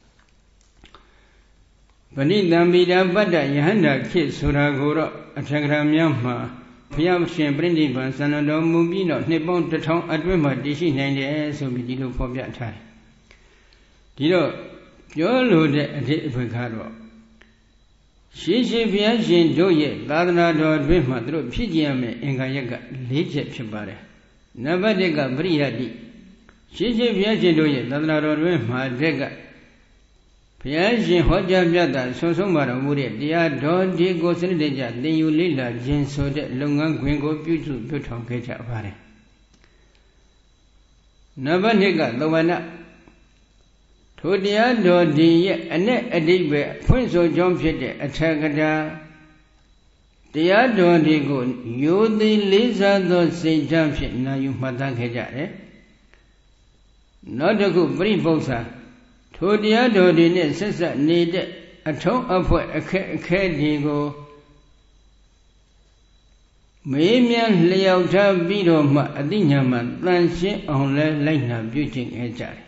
ပဏိသံမိတာပတ္တယဟန္တာခေတ်ဆိုတာကိုတော့အထက်ကရာများမှာဘုရားရှင်ပြိဋိဘံစံတော်မူပြီးတော့နှစ်ပေါင်းတစ်ထောင်အတွင်းမှာတည်ရှိနိုင်တယ်ဆိုပြီးဒီလိုဖော်ပြထားတယ်ဒီတော့ပြောလို့တဲ့အဓိပ္ပာယ်ကတော့ရှေးရှေးဘုရားရှင်တို့ရဲ့သာသနာတော်အတွင်းမှာသူတို့ဖြစ်ကြရမယ့်အင်္ဂါရက်က၄ချက်ဖြစ်ပါတယ်နံပါတ်၁ကပရိယတ္တိရှေးရှေးဘုရားရှင်တို့ရဲ့သာသနာတော်အတွင်းမှာတက်ကဘုရားရှင်ဟောကြားပြတာဆွဆုံးပါတော်မူတဲ့တရားတော်ဒီကိုစနစ်တကျသင်ယူလေ့လာခြင်းဆိုတဲ့လုပ်ငန်းခွင်ကိုပြုစုပြုထောင်ခဲ့ကြပါတယ်နံပါတ်၂ကသဝနထိုတရားတော်ဒီရဲ့အ내အဓိပ္ပာယ်ဖွင့်ဆိုကြောင်းဖြစ်တဲ့အထက်ကရာတရားတော်ဒီကိုရိုသေလေးစားသောစိတ်ဓာတ်ဖြင့်နာယူမှတ်သားခဲ့ကြတယ်နောက်တစ်ခုပရိပု္ပ္ပာထိုတရားတော်ဒီနဲ့ဆက်ဆက်နေတဲ့အထုံးအဖွဲ့အခက်အခဲဒီကိုမေးမြန်းလျောက်ထားပြီးတော့မှအသိဉာဏ်မှတန်ရှင်းအောင်လဲလိုက်နာပြုကျင့်ခဲ့ကြတယ်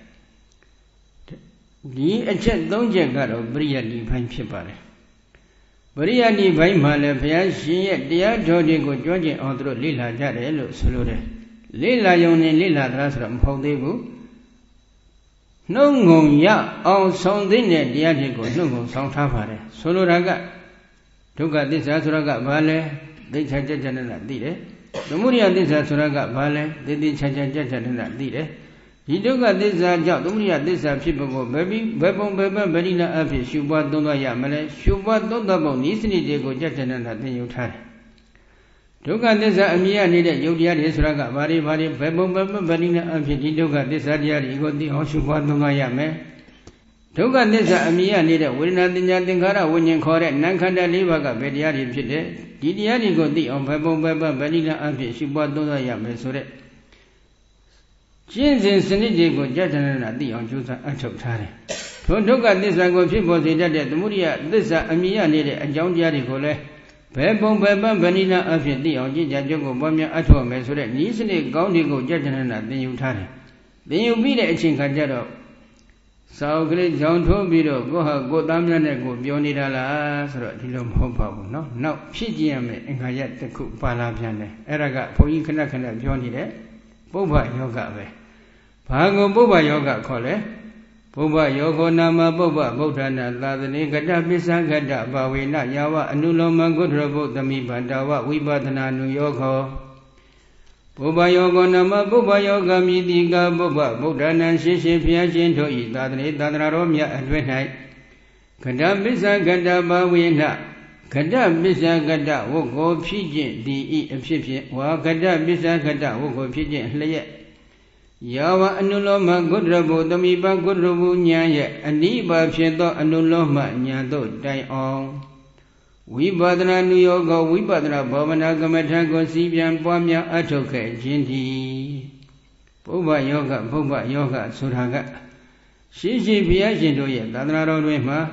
ဒီအချက်၃ချက်ကတော့ပရိယတ္တိဘိုင်းဖြစ်ပါတယ်ပရိယတ္တိဘိုင်းမှာလည်းဘုရားရှင်ရဲ့တရားတော်တွေကိုကြွကျင်အောင်သူတို့လေ့လာကြတယ်လို့ဆိုလိုတယ်လေ့လာရုံနဲ့လေ့လာတာဆိုတော့မဟုတ်သေးဘူးနှုတ်ငုံရအောင်ဆောင်သိတဲ့တရားတွေကိုနှုတ်ငုံဆောင်ထားပါတယ်ဆိုလိုတာကဒုက္ခသစ္စာဆိုတာကဘာလဲသိချာကြကြနဲ့သိတယ်သမုဒယသစ္စာဆိုတာကဘာလဲသိသိချာချာကြကြနဲ့သိတယ်ဒီဒုက္ခသစ္စာကြောင့်သမုဒယသစ္စာဖြစ်ဖို့ကိုဘယ်ပြီးဘယ်ပုံဘယ်ပတ်ဗရိနာအဖြစ်ရှုပွားသုံးသွားရမလဲရှုပွားသုံးသွားပုံဤစနစ်တွေကိုကြကြနဲ့သင်ယူထားတယ်ဒုက္ခသစ္စာအမြင်ရနေတဲ့ယုတ်တရားတွေဆိုတာကဘာတွေဘာတွေဘယ်ပုံဘယ်ပတ်ဗရိနာအဖြစ်ဒီဒုက္ခသစ္စာတရားတွေကိုသိအောင်ရှုပွားသုံးသွားရမယ်ဒုက္ခသစ္စာအမြင်ရနေတဲ့ဝေဒနာတင်ညာသင်္ခါရဝိညာဉ်ခေါ်တဲ့နာမ်ခန္ဓာ၄ပါးကဘယ်တရားတွေဖြစ်တယ်ဒီတရားတွေကိုသိအောင်ဘယ်ပုံဘယ်ပတ်ဗရိနာအဖြစ်ရှုပွားသုံးသွားရမယ်ဆိုတဲ့ကျင့်စဉ်စနစ်တွေကိုကြကြနနာသိအောင်ကြိုးစားအထောက်ထားတယ်။ထိုဒုက္ခသစ္စာကိုဖြစ်ပေါ်စေတတ်တဲ့သမုဒိယသစ္စာအမြင်ရနေတဲ့အကြောင်းတရားတွေကိုလည်းဘယ်ပုံဘယ်ပန်းဗဏိနာအဖြစ်သိအောင်ကြည်ကြကြုပ်ကိုပွားများအထောက်မယ်ဆိုတဲ့ဤစနစ်ကောင်းတွေကိုကြကြနနာသင်ယူထားတယ်။သင်ယူပြီးတဲ့အချိန်ခါကျတော့စာအုပ်ကလေးကြောင်ထိုးပြီးတော့ကိုဟာကိုသားများနဲ့ကိုပြောနေတာလားဆိုတော့ဒီလိုမဟုတ်ပါဘူးနော်။နောက်ဖြစ်ကြည့်ရမယ်အင်္ဂါရတစ်ခုပါလာပြန်တယ်။အဲ့ဒါကဘုန်းကြီးခဏခဏပြောနေတဲ့ပုဗ္ဗယောဂပဲဘာကိုပုဗ္ဗယောဂခေါ်လဲပုဗ္ဗယောဂနာမပုဗ္ဗဗုဒ္ဓနာသာသနေကတ္တပစ္စကတ္တဘာဝေနယာဝအနုလောမဂုတ္တရဘုသမိဗန္တဝဝိပဿနာနုယောခောပုဗ္ဗယောဂနာမပုဗ္ဗယောဂမိတိကပုဗ္ဗဗုဒ္ဓနာရှင်းရှင်းဘုရားရှင်တို့ဤသာသနေသာသနာတော်မြတ်အတွင်း၌ကတ္တပစ္စကတ္တဘာဝေနကတ္တပစ္စကတ္တဝုကိုဖြစ်ခြင်းဒီဤအဖြစ်ဖြင့်ဝါကတ္တပစ္စကတ္တဝုကိုဖြစ်ခြင်းလျက်ယာဝအနုလောမဂုတ္တရဘုသမိပဂုတ္တရဘုဉာဏ်ရဲ့အနိဗ္ဗာန်ဖြစ်သောအနုလောမဉာဏ်သို့တိုင်အောင်ဝိပဿနာနုယောဂဝိပဿနာဘောမနာကမ္မထံကိုစီပြန်ပွားများအထုတ်ခဲ့ခြင်းတည်းပုဗ္ဗယောဂပုဗ္ဗယောဂဆိုတာကရှိရှိဘုရားရှင်တို့ရဲ့သာသနာတော်တွင်မှာ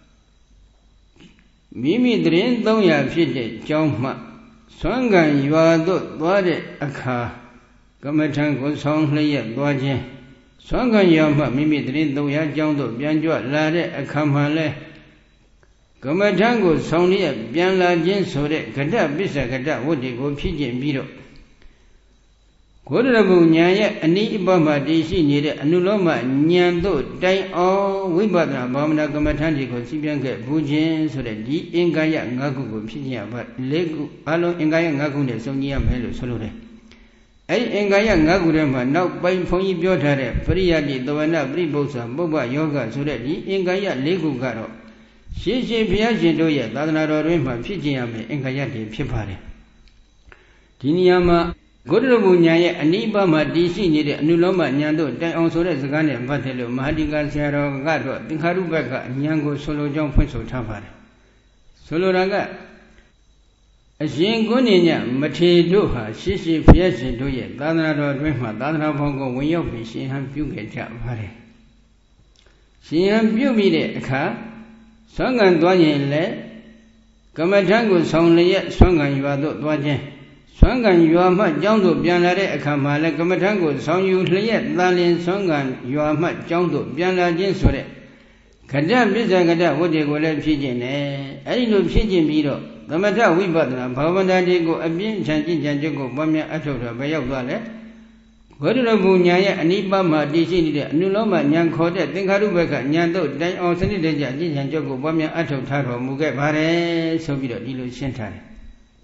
မိမိတရင်သုံးရာဖြစ်တဲ့ကြောင်းမှဆွမ်းကံရွာသို့သွားတဲ့အခါကမ္မထံကိုဆောင်လျက်သွားခြင်းဆွမ်းကံရွာမှမိမိတရင်သုံးရာကြောင်းသို့ပြန်ကြွလာတဲ့အခါမှလည်းကမ္မထံကိုဆောင်လျက်ပြန်လာခြင်းဆိုတဲ့ကတ္တပစ္စကတ္တဝတ္တိကိုဖြစ်ခြင်းပြီးတော့ဂုတ္တရဘုဉာဏ်ရဲ့အနိအပမှတည်ရှိနေတဲ့အနုလောမဉာဏ်သို့တိုင်အောင်ဝိပဿနာဘာဝနာကမ္မထံဒီကိုစီပြန်ခဲ့ဘူးခြင်းဆိုတဲ့ဒီအင်္ဂါရ၅ခုကိုဖြစ်ခြင်းရပါ၄ခုအလုံးအင်္ဂါရ၅ခုနဲ့စုံညီရမယ်လို့ဆိုလိုတယ်အဲ့ဒီအင်္ဂါရ၅ခုထဲမှာနောက်ပိုင်းဘုန်းကြီးပြောထားတဲ့ပရိယတ္တိသဝနပရိပု္ပ္ပာပုဗ္ဗယောဂဆိုတဲ့ဒီအင်္ဂါရ၄ခုကတော့ရှင်းရှင်းဘုရားရှင်တို့ရဲ့သာသနာတော်တွင်မှာဖြစ်ခြင်းရမယ်အင်္ဂါရတွေဖြစ်ပါတယ်ဒီနေရာမှာဂုတ္တရဘုဉာဏ်ရဲ့အနိဗ္ဗာန်မှာတည်ရှိနေတဲ့အနုလောမဉာဏ်တို့တိုင်အောင်ဆိုတဲ့စကားနဲ့ပတ်သက်လို့မဟာတိကဆရာတော်ကတော့သင်္ခါရုပ္ပကအဉာဏ်ကိုဆိုလိုကြောင်းဖွင့်ဆိုထားပါတယ်ဆိုလိုတာကအရှင်ကိုနေညမထေတို့ဟာရှိရှိဘုရားရှင်တို့ရဲ့သာသနာတော်အတွင်းမှာသာသနာပေါင်းကိုဝင်ရောက်ပြီးရှင်ဟန်ပြုခဲ့ကြပါတယ်ရှင်ဟန်ပြုပြီးတဲ့အခါဆွမ်းခံသွားရင်လည်းကမ္မထံကိုဆောင်လျက်ဆွမ်းခံရွာသို့သွားခြင်းဆွမ်းခံရွာမှကျောင်းသို့ပြန်လာတဲ့အခါမှာလည်းကမ္မထံကိုဆောင်ယူလျက်တန်လင်းဆွမ်းခံရွာမှကျောင်းသို့ပြန်လာခြင်းဆိုတဲ့ခတ္တပစ္စကတ္တဝတ္တေကိုလည်းဖြစ်ခြင်းနဲ့အဲဒီလိုဖြစ်ခြင်းပြီးတော့သမထဝိပဿနာဘာဝနာတွေကိုအပြင်းထန်ကြင်ကြံကြုတ်ကိုပွားများအထောက်တော့ဘယ်ရောက်သွားလဲဝိရဏဘုံညာရဲ့အနိပမှာတည်ရှိနေတဲ့အနုလောမညာခေါ်တဲ့သင်္ခါရုပ္ပကညာတို့တိုင်အောင်စနစ်တကျကြင်ကြံကြုတ်ကိုပွားများအထောက်ထားတော်မူခဲ့ပါတယ်ဆိုပြီးတော့ဒီလိုရှင်းထားတယ်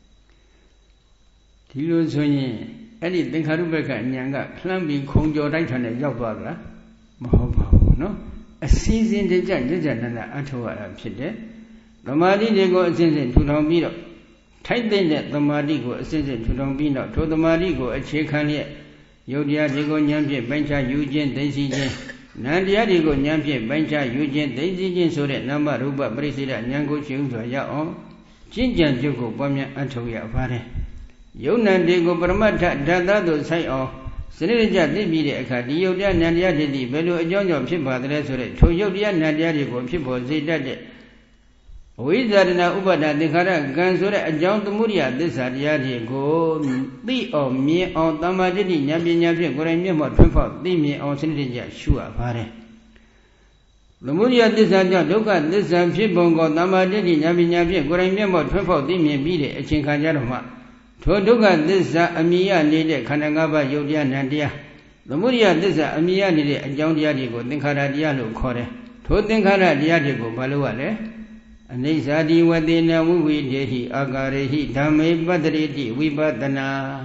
ဒီလိုဆိုရင်အဲ့ဒီသင်္ခါရုပ္ပကညာကလှမ်းပြီးခုံကြော်တိုက်ထန်နဲ့ရောက်သွားသလားမဟုတ်ပါဘူးเนาะအစည်းစင်းတကြကြကြနနအထောက်ရတာဖြစ်တယ်သမာဓိတွေကိုအစဉ်စဉ်ထူထောင်ပြီးတော့ထိုက်တဲ့သမာဓိကိုအစဉ်စဉ်ထူထောင်ပြီးတော့ထိုသမာဓိကိုအခြေခံလျက်ယုတ်တရားတွေကိုဉာဏ်ဖြင့်ပိုင်းခြားယူခြင်းသိသိခြင်းနံတရားတွေကိုဉာဏ်ဖြင့်ပိုင်းခြားယူခြင်းသိသိခြင်းဆိုတဲ့နာမရူပပရိစ္ဆေဒဉာဏ်ကိုရှင်းဥစွာရအောင်ကျင့်ကြံကြုတ်ကိုပွားများအထောက်ရပါတယ်ယုတ်နံတွေကိုပရမတ္ထဓာတ်သားသို့ဆိုင်အောင်စနစ်တကျသိပြီးတဲ့အခါဒီယုတ်တရားနံတရားတွေဒီဘယ်လိုအကြောင်းကြောင့်ဖြစ်ပါသလဲဆိုတဲ့ထိုယုတ်တရားနံတရားတွေကိုဖြစ်ပေါ်စေတတ်တဲ့အဝိဇ္ဇာတနာဥပါဒသင်္ခါရကံဆိုတဲ့အကြောင်းသမုဒိယသစ္စာတရားတွေကိုသိအောင်မြင်အောင်တမ္မာတိဉာဏ်ပညာဖြင့်ကိုယ်တိုင်မျက်မှောက်ထွန်းဖောက်သိမြင်အောင်စနစ်တကျရှုရပါတယ်။သမုဒိယသစ္စာကြောင့်ဒုက္ခသစ္စာဖြစ်ပုံကိုတမ္မာတိဉာဏ်ပညာဖြင့်ကိုယ်တိုင်မျက်မှောက်ထွန်းဖောက်သိမြင်ပြီးတဲ့အချိန်ခါကျတော့မှထိုဒုက္ခသစ္စာအမြင်ရနေတဲ့ခန္ဓာ၅ပါးယုတ်တရားနံတရားသမုဒိယသစ္စာအမြင်ရနေတဲ့အကြောင်းတရားတွေကိုသင်္ခါရတရားလို့ခေါ်တယ်။ထိုသင်္ခါရတရားတွေကိုဘာလို့ရလဲ။အနိစ္စတိဝတိနဝိဝိတေဟိအာကာရေဟိဓမ္မေပတ္တိတိဝိပဿနာ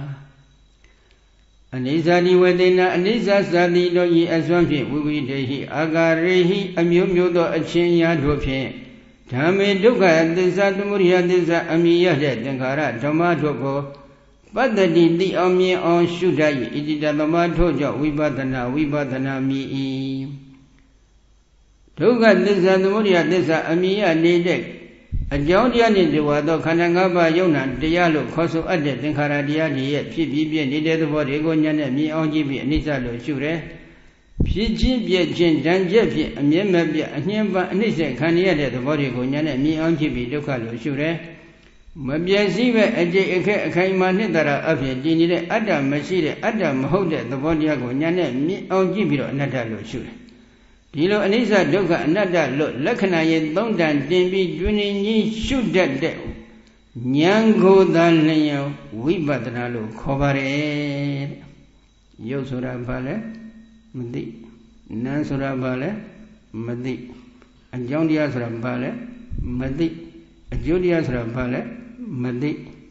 အနိစ္စတိဝတိနအနိစ္စသတိတို့ဤအစွမ်းဖြင့်ဝိဝိတေဟိအာကာရေဟိအမျိုးမျိုးသောအချင်းရာတို့ဖြင့်ဓမ္မေဒုက္ခသစ္စာသမုဒိယသစ္စာအမြင်ရတဲ့သင်္ခါရဓမ္မတို့ကိုပတ္တိတိအောင်မြင်အောင်ရှုတတ်၏ဣတိတသမထို့ကြောင့်ဝိပဿနာဝိပဿနာမြည်၏ဒုက္ခသစ္စာသမုဒိယသစ္စာအမြင်ရနေတဲ့အကြောင်းတရားနှင့်တဝါသောခန္ဓာ၅ပါးယုံနာတရားလို့ခေါ်ဆိုအပ်တဲ့သင်္ခါရတရားတွေရဲ့ဖြစ်ပြီးပြည့်နေတဲ့သဘောတွေကိုဉာဏ်နဲ့မြင်အောင်ကြည့်ပြီးအနိစ္စလို့ရှုတယ်ဖြစ်ချင်းပြည့်ချင်းတန်ကျက်ဖြင့်အမြဲမပြတ်အနှင်းပန်းအနိစ္စခံရတဲ့သဘောတွေကိုဉာဏ်နဲ့မြင်အောင်ကြည့်ပြီးဒုက္ခလို့ရှုတယ်မပြည့်စည်ပဲအကျိတ်အခက်အခိုင်အမာနှစ်တရာအဖြစ်တည်နေတဲ့အတ္တမရှိတဲ့အတ္တမဟုတ်တဲ့သဘောတရားကိုဉာဏ်နဲ့မြင်အောင်ကြည့်ပြီးတော့အနတ္တလို့ရှုတယ်ဒီလိုအနိစ္စဒုက္ခအနတ္တလို့လက္ခဏာရဲ့သုံးတန်တင်ပြီးကျွင်းကြီးရှုတတ်တဲ့ဉာဏ်ကိုသာလျှင်ဝိပဿနာလို့ခေါ်ပါတယ်ရုပ်ဆိုတာဘာလဲမသိနာမ်ဆိုတာဘာလဲမသိအကြောင်းတရားဆိုတာဘာလဲမသိအကျိုးတရားဆိုတာဘာလဲမသိ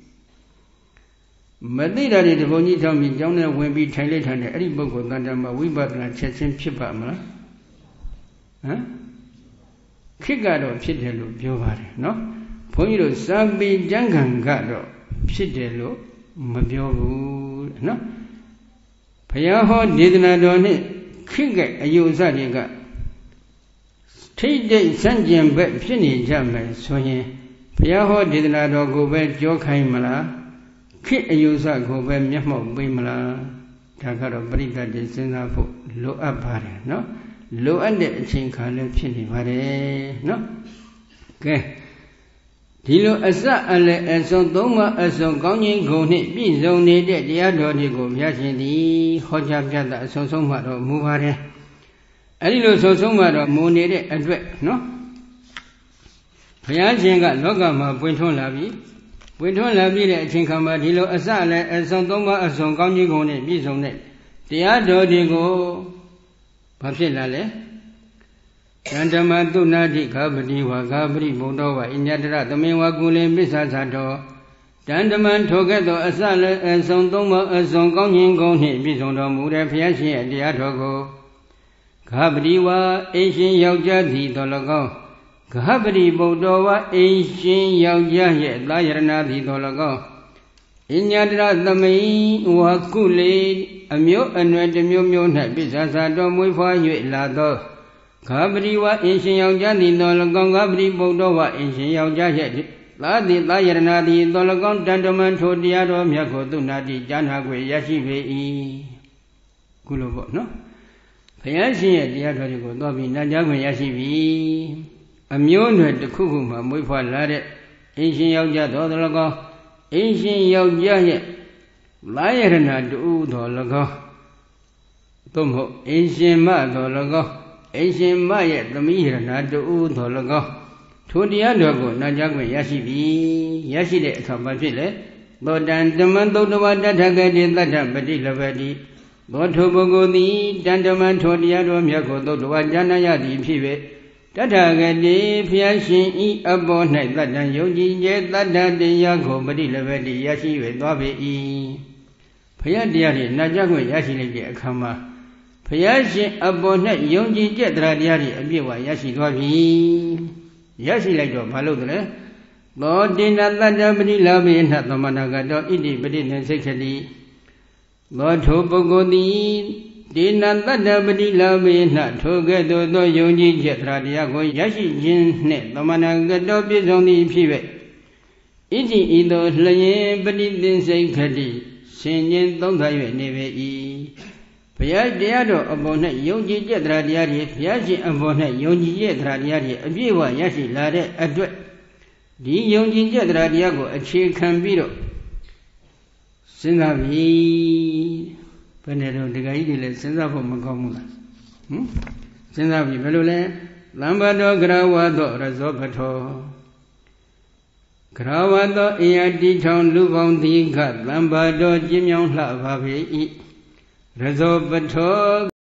မသိတာတွေတပုံကြီးထောင်းပြီးကျောင်းထဲဝင်ပြီးထိုင်လိုက်တဲ့အဲ့ဒီပုဂ္ဂိုလ်တန်တမှာဝိပဿနာချက်ချင်းဖြစ်ပါမလားဟမ်ခိကတော့ဖြစ်တယ်လို့ပြောပါတယ်နော်ဘုန်းကြီးတို့စာပေကျမ်းဂန်ကတော့ဖြစ်တယ်လို့မပြောဘူးနော်ဘုရားဟောဒေသနာတော်နဲ့ခိကအယုအစတွေကထိတ်တိတ်ဆန့်ကျင်ဘက်ဖြစ်နေကြမယ်ဆိုရင်ဘုရားဟောဒေသနာတော်ကိုပဲကြောခိုင်းမလားခိအယုအစကိုပဲမျက်မှောက်ပေးမလားဒါကတော့ပရိသတ်တွေစဉ်းစားဖို့လိုအပ်ပါတယ်နော်လိုအပ်တဲ့အချိန်ခါလည်းဖြစ်နေပါတယ်နော်ကဲဒီလိုအစအလယ်အစုံသုံးပါအစုံကောင်းခြင်းဂုဏ်နှင့်ပြည့်စုံနေတဲ့တရားတော်တွေကိုဘုရားရှင်သည်ဟောကြားပြတာအဆုံးဆုံးမှတော့မူပါတယ်အဲဒီလိုဆုံးဆုံးမှတော့မူနေတဲ့အတွက်နော်ဘုရားရှင်ကလောကမှာပွင့်ထွန်းလာပြီပွင့်ထွန်းလာပြီးတဲ့အချိန်ခါမှာဒီလိုအစအလယ်အစုံသုံးပါအစုံကောင်းခြင်းဂုဏ်နှင့်ပြည့်စုံတဲ့တရားတော်တွေကိုဘာဖြစ်လာလဲတန်ဓမ္မသုနာတိခာပတိဝါခာပရိဘုံတော်ဝါအညတရသမင်ဝါကုလင်ပစ္ဆာသာတော်တန်ဓမ္မထိုကဲ့သို့အစလည်းအစုံသုံးပါအစုံကောင်းခြင်းကောင်းနှင့်ပြည့်စုံတော်မူတဲ့ဘုရားရှင်ရဲ့တရားတော်ကိုခာပတိဝါအိရှင်ယောက်ျားသည်တော်၎င်းခာပတိဘုံတော်ဝါအိရှင်ယောက်ျားရဲ့သာယရဏသည်တော်၎င်းအညတရသမင်ဝါကုလေအမျိုးအနွယ်တစ်မျိုးမျိုး၌ပစ္ဆာသာတော်မွေးဖွား၍လာသောခာပတိဝါအင်ရှင်ယောက်ျားသည်တော်၎င်းခာပတိဘုဒ္ဓဝါအင်ရှင်ယောက်ျားရဲ့သာတိသာယရဏတိသော၎င်းတန်တမန်ထိုတရားတော်မြတ်ကိုသူနာတိကြားနာခွင့်ရရှိပေ၏ခုလိုပေါ့နော်ဘုရားရှင်ရဲ့တရားတော်တွေကိုသွားပြီးနာကြားခွင့်ရရှိပြီအမျိုးအနွယ်တစ်ခုခုမှမွေးဖွားလာတဲ့အင်းရှင်ယောက်ျားတော်၎င်းအင်းရှင်ယောက်ျားရဲ့သာယရဏတူတော်၎င်းသို့မဟုတ်အင်းရှင်မတော်၎င်းအင်းရှင်မရဲ့သမီးရဏတူတော်၎င်းထိုတရားတော်ကိုနာကြားခွင့်ရရှိပြီရရှိတဲ့အခါမှာဖြစ်လေသောတံဓမ္မသုတ္တဝတထကတိတတ္ထပတိလဘတိသောထိုပုဂ္ဂိုလ်သည်တန်ဓမ္မထိုတရားတော်မြတ်ကိုသုတ္တဝဉာဏရသည်ဖြစ်ပေတထကတိဖျားရှင်ဤအပေါ်၌တတ္တံယုံကြည်ခြင်းတတ္တတရားကိုပတိလဘတိရရှိ၍သွားပေ၏ဖျားတရားတွေနာကြားခွင့်ရရှိလိုက်တဲ့အခါမှာဖျားရှင်အပေါ်၌ယုံကြည်ခြင်းတရားတရားတွေအပြည့်အဝရရှိသွားပြီရရှိလိုက်တော့ဘာလို့လဲသောတိဏတတ္တပတိလာဘေနသမဏဂတောဣတိပတိနေစိတ်ခတိသောထိုပုဂ္ဂိုလ်သည်တိဏတတ္တပတိလာဘေနထိုကဲ့သို့သောယုံကြည်ချက်တရားတရားကိုရရှိခြင်းနှင့်သမဏဂတောပြည့်စုံသည်ဖြစ်၍ဣတိဤသို့လျင်ပတိသင်္စိတ်ခတိရှင်ခြင်းသုံးသ၍နေပေ၏ဘုရားတရားတော်အပေါ်၌ယုံကြည်ချက်တရားတရားတွေဘုရားရှင်အပေါ်၌ယုံကြည်ချက်တရားတရားတွေအပြည့်အဝရရှိလာတဲ့အတွက်ဒီယုံကြည်ချက်တရားတရားကိုအခြေခံပြီးတော့စဉ်းစားပြီဘယ်နဲ့တော့ဒကာကြီးတွေလည်းစဉ်းစားဖို့မကောင်းဘူးလားဟမ်စဉ်းစားပြီဘယ်လိုလဲသံဘတော်ကရဝသောရဇောပထောကရဝသောအယတိထောင်လူပေါင်းတိခသံဘတော်ကျင်းမြောင်းလှပါပေ၏ရဇောပထော